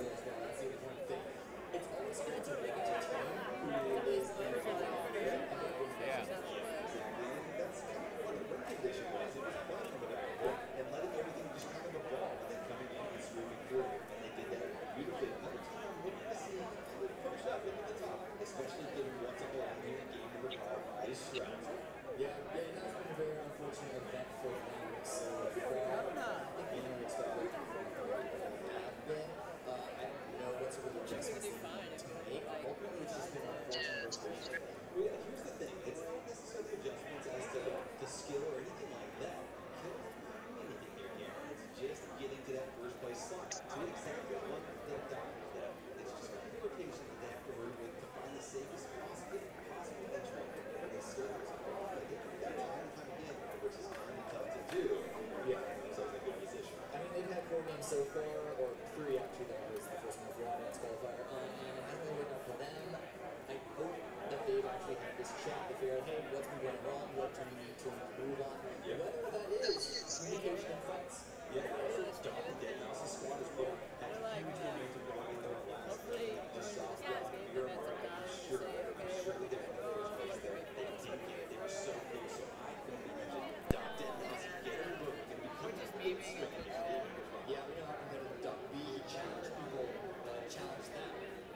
And letting everything just kind of evolve, and then coming in and swooping through. And they did that beautifully. Another time, we're going to see them push up into the top, especially given what's up along here in game number 5 is Stroud. Yeah, that's been a very unfortunate event for them. So, I don't expect what been. I don't know what's really adjustments they need to make. Ultimately, it's just been unfortunate. Well, yeah, here's the thing. It's not necessarily adjustments as to skill or anything like that. Anything here. It's just getting to that first place slot. To exactly what they've done. It's just kind of rotation that they have to work with to find the safest possible entry. And they still have to go. They do that time and time again, which is kind of tough to do. Yeah, so it's a good position. I mean, they've had 4 games so far, or 3 actually. That was the first one of the Alliance qualifier. And I don't know what for them. I hope that they've actually had this chat to figure out, hey, what's been going wrong, what do we need to improve on, whether that is communication and fights. Yeah, also Dom and Deadmau5's squad as well. Had huge momentum going into the last Hopefully, just this off guy's the game year momentum mark. down and Sure, say, okay, surely we're they're in the first place there. They didn't get it. They were so close. So I think they mentioned Dom Deadmau5 getting the book and becoming a big swing. Yeah, we know how competitive Duck B challenge people, challenge them.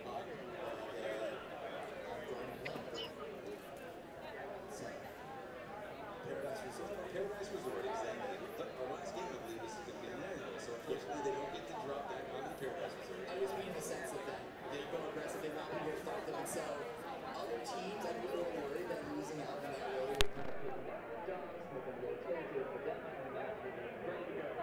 Paradise Resort, exactly. Our last game, I believe, this is going to be an annual, so unfortunately they don't get to drop back onto the Paradise Resort. I just mean in the sense that they go aggressive, they want people to fight them, and so other teams, I feel worried that losing out on that way would kind of put them down, but then they'll take it, but then coming back to the ready to go.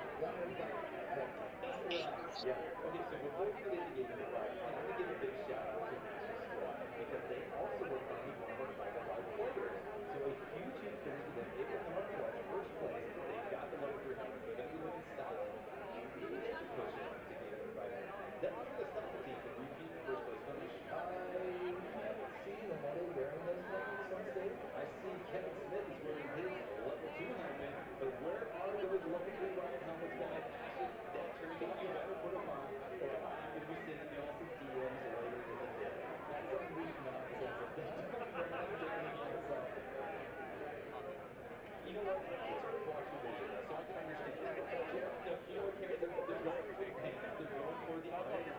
Yeah. Okay, so before we get into game number 5, I want to give a big shout out to Master Squad because they also were finding one of our Final Five players. So a huge thing for them. Able to come up clutch, first place. They got the level 300. They're going to be looking solid. And push it to game number 5. That was going to stop the team from repeating the first place finish. I haven't seen them. Are they wearing those helmets on stage? I see Kevin Smith is wearing his level 2 helmet, but where are those level 3 riot helmets, guys? That turns out you better put them on, or I'm going to be sending you all some DMs later in the day. That's a weak nonsense. You know what? It's hard to watch the vision, so I can understand that. You know what, Karen? They're going for the pain. They're going for the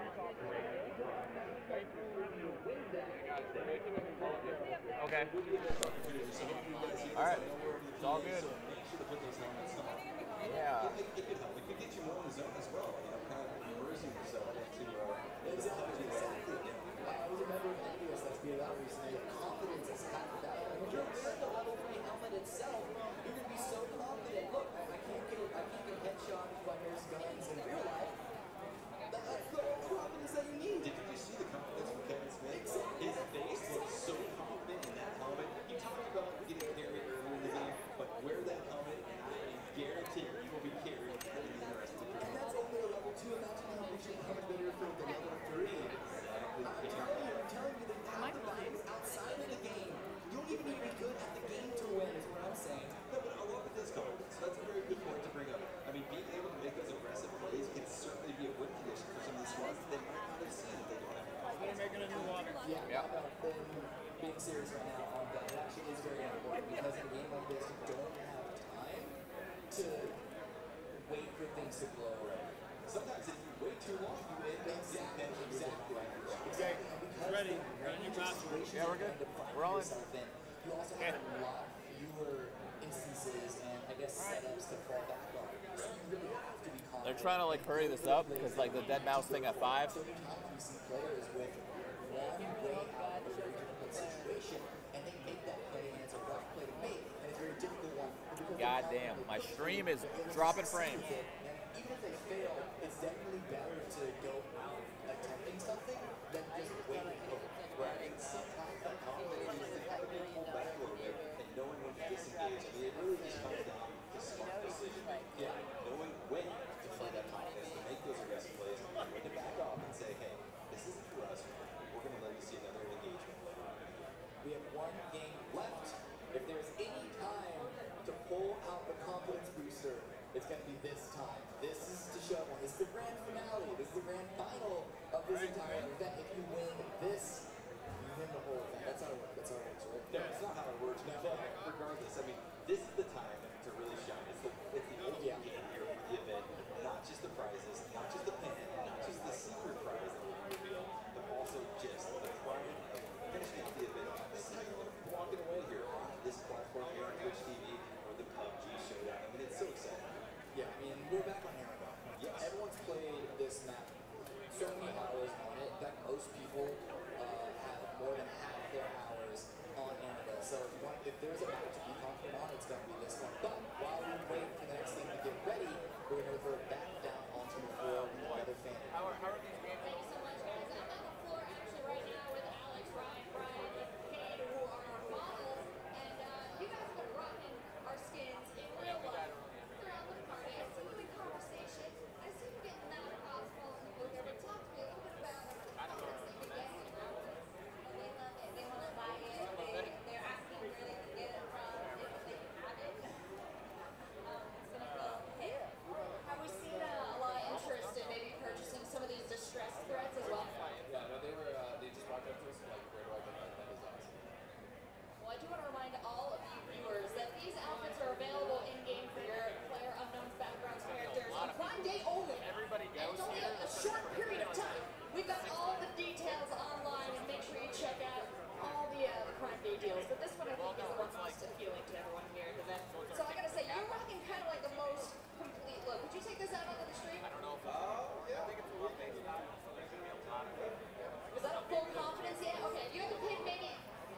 Okay. All right. It's all good. So make sure to put those helmets on. Yeah. It could help. It could get you more in the zone as well. You know, kind of immersing yourself into Exactly. I was a member of the USS that recently. Confidence is half the battle. And when you're wearing the level 3 helmet itself, you're going to be so confident. Look, I can't get headshot by those guns in real life. That's the confidence that you need. Did you just see the confidence from Kevin Smith? His face looks so confident in that helmet. He talked about getting carried earlier in the game, but wear that helmet and I guarantee you will be carried in the rest of the game. And that's only a level 2. Imagine how much better for the level 3. I'm telling you that the players outside of the game, you don't even need to be good at the game to win, is what I'm saying. No, but a lot of this confidence. That's a very good point to bring up. I mean, being able to make those aggressive plays can certainly be a win condition for some of these squads that they might not have seen if they don't have confidence. They're making a new water. Yeah. Being serious right now on that, it actually is very important because in a game like this, you don't have time to wait for things to blow away. Sometimes if you wait too long, you end up getting exactly. Ready. Ready your bathroom. Yeah, we're good. We're all in. You also have a lot fewer instances and I guess setups to fall back on. So you really have to be confident. They're trying to like hurry this up because like the Deadmau5 thing at 5. So many times we see players with one way out of a very difficult situation and they make that play and it's a rough play to make and it's a very difficult one. God damn, my stream is dropping frames. Even if they fail, it's definitely better to go out attempting something the grand final of this entire event. If you win this, you win the whole event. That's how it works. That's how it works, right? No, it's not how it works. But regardless, I mean, this is the time to really shine. It's the ultimate game here for the event. Not just the prizes, not just the pen, not just the secret prize that we reveal, but also just the pride of finishing out the event. This is walking away here on this platform here on Twitch TV or the PUBG Showdown. I mean, it's so exciting. Yeah, I mean, we're back on Aragon. Yes. Everyone's played this map so many hours on it that most people have more than half their hours on Annabelle. So if there's a map to be confident on, it's going to be this one. But while we wait for the next thing to get ready, we're going to revert back down onto the floor with another fan. How are these games? Thank you so much, guys. I'm on the floor actually right now with Alex, Ryan, Brian, and Kate, who are our models. And you guys have been rocking our skins in real life throughout the party. I see you in conversation. I see you getting that across while people here. But talk to me a little bit about the confidence that you get in our outfits. They love it. They want to buy it. They're asking where they can get it from, if they can have it. It's going to be a hit. Have we seen a lot of interest in maybe purchasing some of these distressed threads as well? Yeah, no, they just walked up to us and like, where do I get that? That is awesome. Well, I do want to remind all of you viewers that these outfits are available in-game for your Player Unknown's backgrounds characters on Prime Day only. Everybody And it's only a short period of time. We've got all the details online, and make sure you check out all the Prime Day deals. But this one I think is the one most appealing to everyone here at the event. So I gotta say, you're rocking kind of like the most complete look. Would you take this out onto the street? I don't know if I think it's a little base style, so there's going to be a lot of it. Is that a full confidence yet? Okay, you have to pick maybe.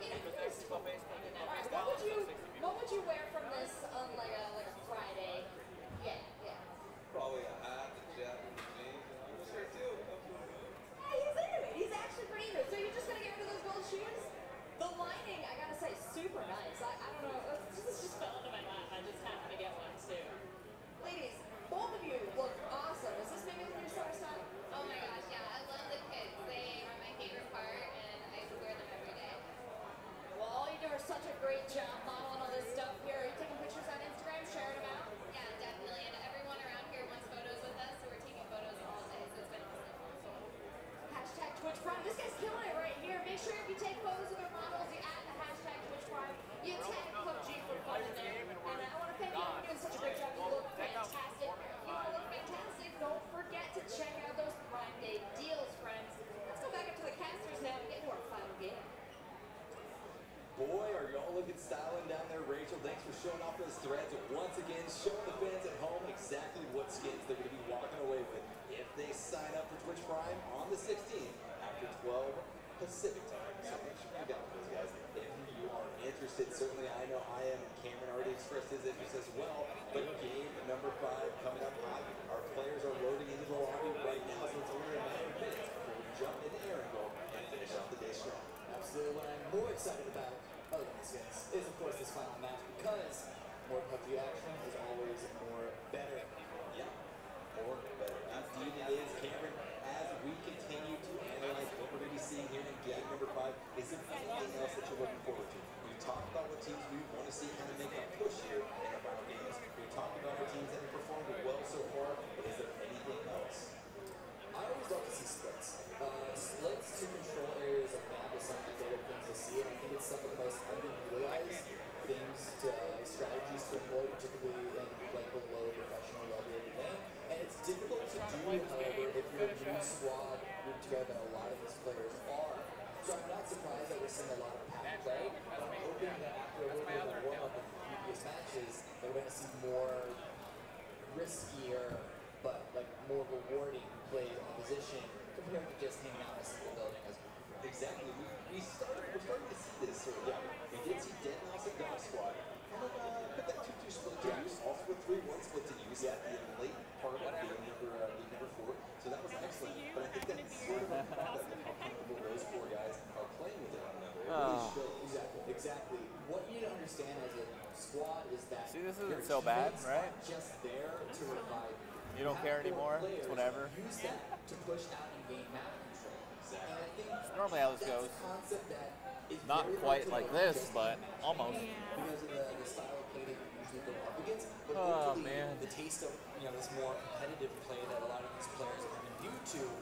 Alright, what would you wear from this on like a Friday? Yeah. Probably a hat, a jacket, and jeans, and a shirt too. Yeah, he's into it. He's actually pretty into it. So you're just gonna get rid of those gold shoes? The lining, I gotta say, super nice. I don't know. This just fell into my lap. I just happened to get one too. Ladies, both of you look awesome. Is this maybe the new summer style? Oh my gosh, yeah, I love the kids. They are my favorite part, and I wear them every day. Well, all you do is such a great job modeling all this stuff here. Are you taking pictures on Instagram, sharing them out? Yeah, definitely. And everyone around here wants photos with us, so we're taking photos all day. So it's been awesome. Hashtag Twitch Prime. This guy's killing it right here. Make sure if you take photos of their models, you add the hashtag Twitch Prime. You tag PUBG for fun in there. And I want to thank you for doing such a great job. You look fantastic. You look fantastic. Don't forget to check out those Prime Day deals, friends. Let's go back up to the casters now and get to our final game. Boy, are y'all looking styling down there, Rachel. Thanks for showing off those threads once again, showing the fans at home exactly what skins they're going to be walking away with if they sign up for Twitch Prime on the 16th after 12 Pacific time. So make sure you got those guys. If you are interested, certainly I know I am. Cameron already expressed his interest as well. But game number 5 coming up hot. Our players are loading into the lobby right now, so it's only a matter of minutes before we jump into Erangel and finish off the day strong. Absolutely. What I'm more excited about, other than the skins, is of course this final match because more PUBG action is always more better. Yeah, more better. Indeed it is, Cameron. As we continue to analyze what we're going to be seeing here in game number 5, is there anything else that you're looking forward to? We've talked about what teams we want to see kind of make a push here in our final games. We've talked about what teams that have performed well so far, but is there anything else? I always love to see splits. Splits to control areas of map is something that are things to see, and I think it's some of the most underutilized things to strategies to employ, particularly in like below professional level of the game. And it's difficult to do, however, if you're a new squad grouped together, and a lot of these players are. So I'm not surprised that we're seeing a lot of pack play, but I'm hoping that after a little bit of a warm-up in previous matches, that we're going to see more riskier, but like more rewarding plays on position compared to just hanging out in a single building as Exactly. We're starting to see this sort of. Yeah, we did see Dead Mouse and Dog Squad kind of put that 2-2 split to use, also with 3-1 split to use at the late part of game number 4. So that was excellent. But I think that's sort of a product of how comfortable those 4 guys are playing with one another. It really shows. Exactly. What you need to understand as a squad is that See, this isn't so bad, right? Just there to revive You don't care anymore. It's whatever. Use that to push out and gain map control. And I think It's normally how this goes. that's a concept that is Not very quite hard to like know this, just but almost. because of the style of play that you usually go up against. But Oh, hopefully man. the taste of this more competitive play that a lot of these players are coming new to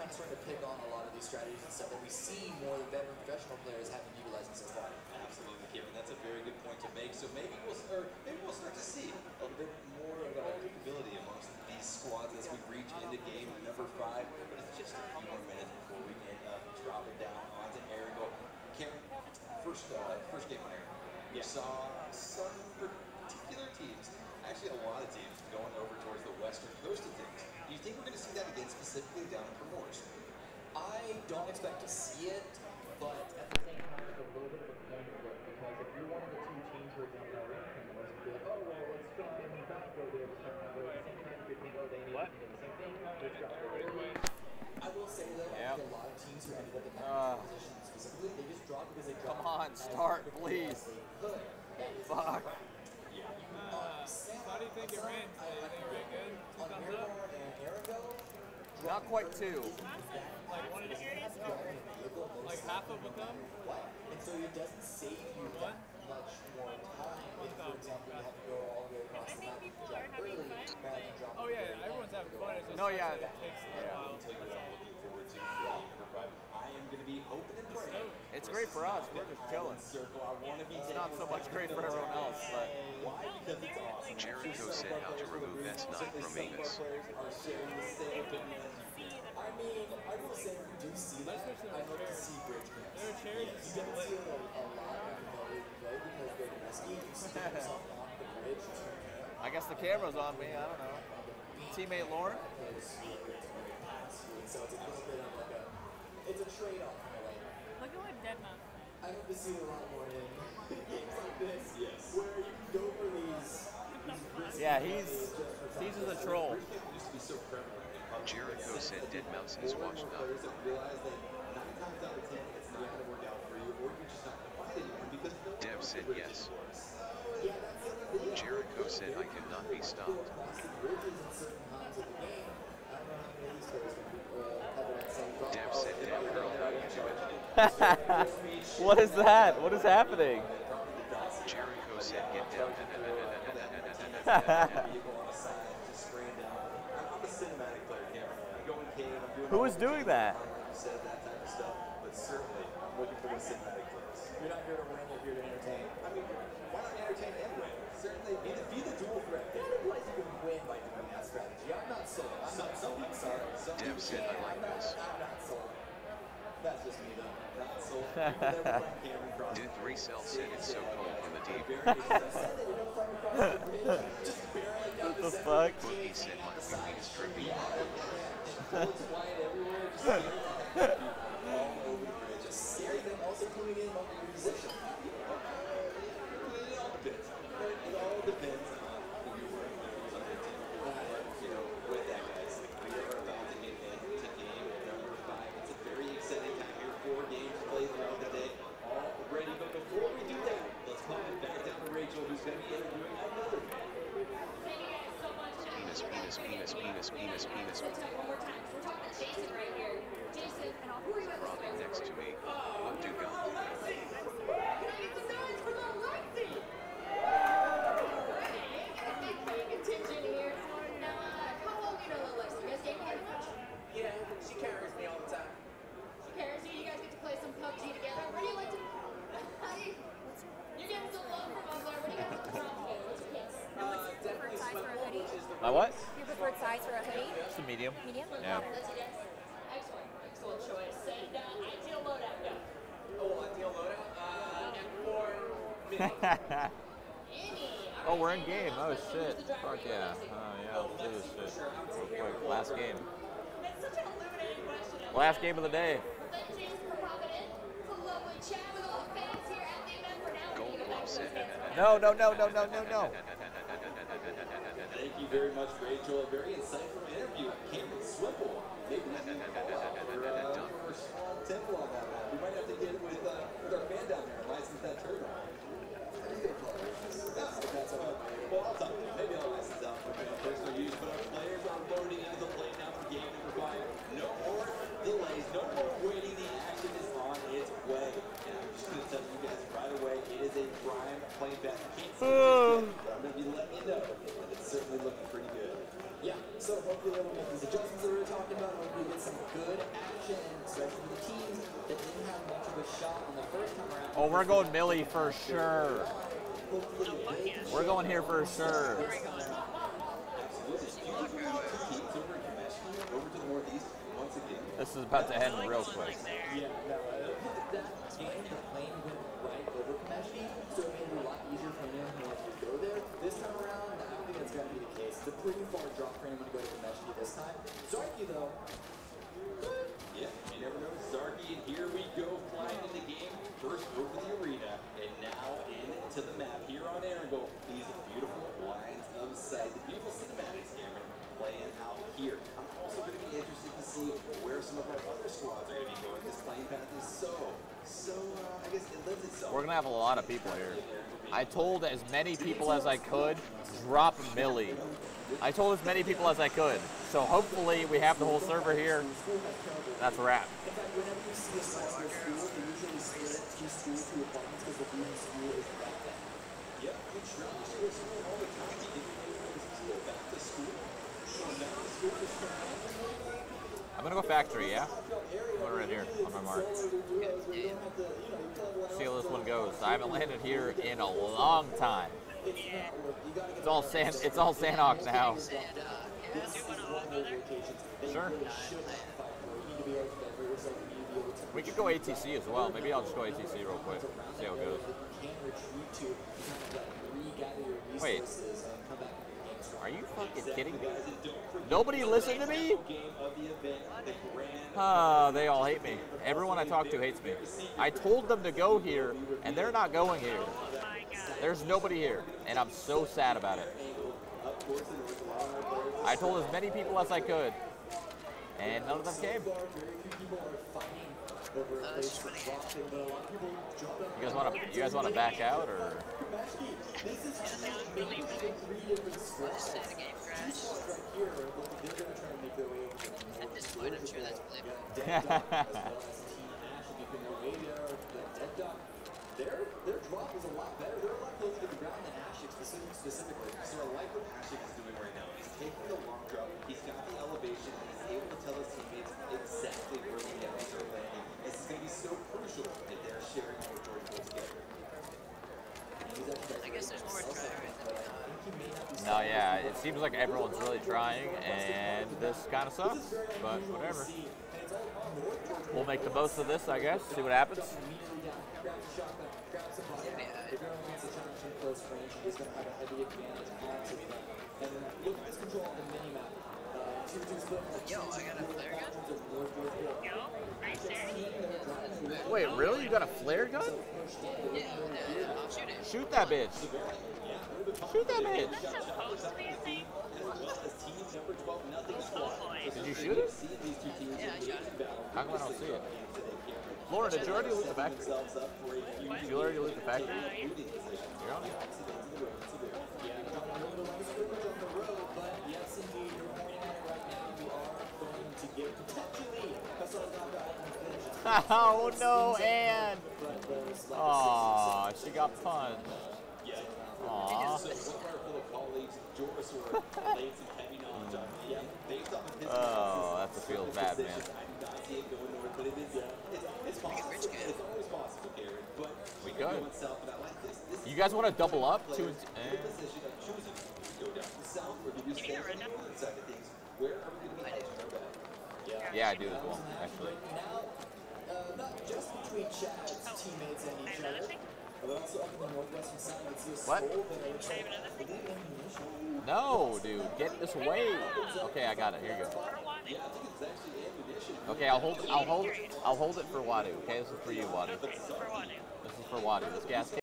kind of starting to pick on a lot of these strategies and stuff that we see more than veteran professional players have been utilizing so far. Absolutely, Kevin. That's a very good point to make. So maybe we'll start to see a little bit more of a capability amongst these squads as we reach into game number 5. But it's just a few more minutes before we can drop it down onto Arago. Cameron, first game on Arago. You saw some particular teams, actually a lot of teams, going over towards the western coast of things. Do you think we're going to see that again, specifically down in Primorsk? I don't expect to see it, but at the same time, it's a little bit of a coin flip because if you're one of the two teams who are down in our Primorsk, you'd be like, oh, well, let's drop in the back go there to start out. But at the same time, you could think, oh, they need to do the same thing. Let's drop it early. I will say, though, I think a lot of teams who ended up in that position specifically, they just drop because they drop. Come on, start, please. Fuck. How do you think it ran today? You think it ran good? Two thumbs up? Not quite 2. Like one of the like half of a thumb? And so it doesn't save you that much more time if, for example, you have to go all the way across the map. Drop early rather than drop. Oh yeah, everyone's having fun. It's just no, yeah. It takes a while. I'll tell you what I'm looking forward to for number 5. I am going to be hoping and praying. It's great for us. We're just chilling. It's not so much great for everyone else, but why? Because it's awesome. Jericho said how to remove S9 from Amos. I mean, I will say we do see that. I hope to see bridge camps. There are chairs You don't see a lot of promoted play because they're risky. You stick yourself on the bridge. I guess the camera's on me. I don't know. Teammate Lauren? So it's a little bit of like it's a trade-off in a way. Look at what Deadmau5. I hope to see a lot more in games like this, where you can go for these risky Yeah, he's just a troll. Jericho said Deadmau5 is washed up. Players that realize that 9 times out of 10 it's not going to work out for you, or you're just not going to find anyone because no Dev said yes. Jericho said I cannot be stopped. Dev said damn girl, how you doing? What is that? What is happening? Jericho said get down. Who is doing that? Said that type of stuff, but certainly I'm looking for the cinematic plays. You're not here to win, you're here to entertain. I mean, why not entertain and win? Certainly be the dual threat. They don't realize you can win by doing that strategy. I'm not sold. I'm not sold. I'm sorry. Dev said I like this. I'm not sold. That's just me though. Not sold. Did 3 Cell said it's so cold in the deep. What the fuck? Bookie said my weed is trippy. Bullets flying everywhere, just scaring all over the bridge. Just scaring them, also putting in on your position. It all depends. It all depends on who you're working with on your team. You know, with that, guys, we are about to get into game number 5. It's a very exciting time here. 4 games played throughout the day already. But before we do that, let's pop it back down to Rachel, who's going to be interviewing another man. Penis. We're talking to Jason right here. Jason, who are you Robbing next to me. What do God? Can I get some noise for Little Lexi? A big contingent here. Now, how well do you know Little Lexi? You guys game together much? Yeah, she carries me all the time. She carries you. You guys get to play some PUBG together. Where do you like to... You're getting some love from us there. What do you guys like to drop together? What's your case? Preferred size for a hoodie? My what? Your preferred size for a hoodie? It's a medium. Medium? Yeah. That's you guys. Excellent choice. And ideal loadout, go. Oh, ideal loadout? Oh, we're in game. Oh shit. Fuck yeah. Yeah, let's do this shit. Real quick. Last game. That's such an illuminating question. Last game of the day. Thank you, Jason, for popping in. It's a lovely chat with all the fans here at the event for now. Gold Glove said. No. Thank you very much, Rachel. A very insightful interview. Cameron Swimble. Maybe we can for a small temple on that one. We might have to get it with our fan down there and license that turtle. Well, I'll talk to you. Maybe I'll license out for personal use. But our players are loading into the play now for game number 5. No more delays. No more waiting. The action is on its way. And I'm just going to tell you guys right away, it is a prime play bet. You can't see this yet, but I'm going to be letting you know that it's certainly looking pretty good. Yeah, so hopefully we'll make these adjustments that we were talking about. Hopefully we get some good action, especially the teams that didn't have much of a shot on the first time around. Oh, we're going Millie for sure. We're going here for sure. This is about to end real quick. Yeah, no, that game, the plane went right over Komeshi, so it made it a lot easier for him to go there. This time around, I don't think that's going to be the case. It's a pretty far drop for him to go to Komeshi this time. Zarky, though. Yeah, you never know. Zarky, and here we go, flying in the game. First over the arena, and now into the map here on Erangel. These beautiful lines of sight, the beautiful cinematics, Cameron, playing out here. I'm also going to be interested to see where some of our other squads are going to be going. This playing path is so, I guess it lives itself. We're going to have a lot of people here. I told as many people as I could, drop Millie. I told as many people as I could. So hopefully we have the whole server here. That's a wrap. Whenever you see a small school, they usually split two schools to apartments because the beauty school is right there. Yep, we try to show school all the time. You go back to school. I'm going to go factory, yeah? Put it right here on my mark. See how this one goes. I haven't landed here in a long time. It's all Sanhok now. Sure. We could go ATC as well. Maybe I'll just go ATC real quick. See how it goes. Wait. Are you fucking kidding me? Nobody listened to me? They all hate me. Everyone I talk to hates me. I told them to go here, and they're not going here. There's nobody here, and I'm so sad about it. I told as many people as I could, and none of them came. You guys want to back out, or? At this point, I'm sure that's believable. Their drop is a lot better. They're a lot closer to the ground than Ashik specifically. So I like what Ashik is doing right now. He's taking the long drop. He's got the elevation. He's able to tell his teammates exactly where the enemies are landing. This is going to be so crucial that they're sharing more George Bull together. I guess there's more trying. No, yeah, it seems like everyone's really trying, and this kind of sucks, but whatever. We'll make the most of this, I guess, see what happens. Yo, I got a flare gun? Yo, are you serious? Wait, really? You got a flare gun? Yeah, I'll shoot it. Shoot that bitch. Shoot that bitch. That's supposed to be a thing. Did you shoot it? Yeah, I shot it. How come I don't see it? Lauren, did you already loot the factory? Did you already loot the factory? You're on it. Oh no, Anne! Aw, she got punched. Aw. Oh, that feels bad, man. We good. You guys want to double up? Yeah, I do as well, actually. Not just between Chad's teammates and each other, but also up in the northwestern side, you can see a What? skull that No, dude, get this away. Okay, I got it. Here you go. Okay, I'll hold it for Wadu. Okay, this is for you, Wadu. This is for Wadu. This gas can.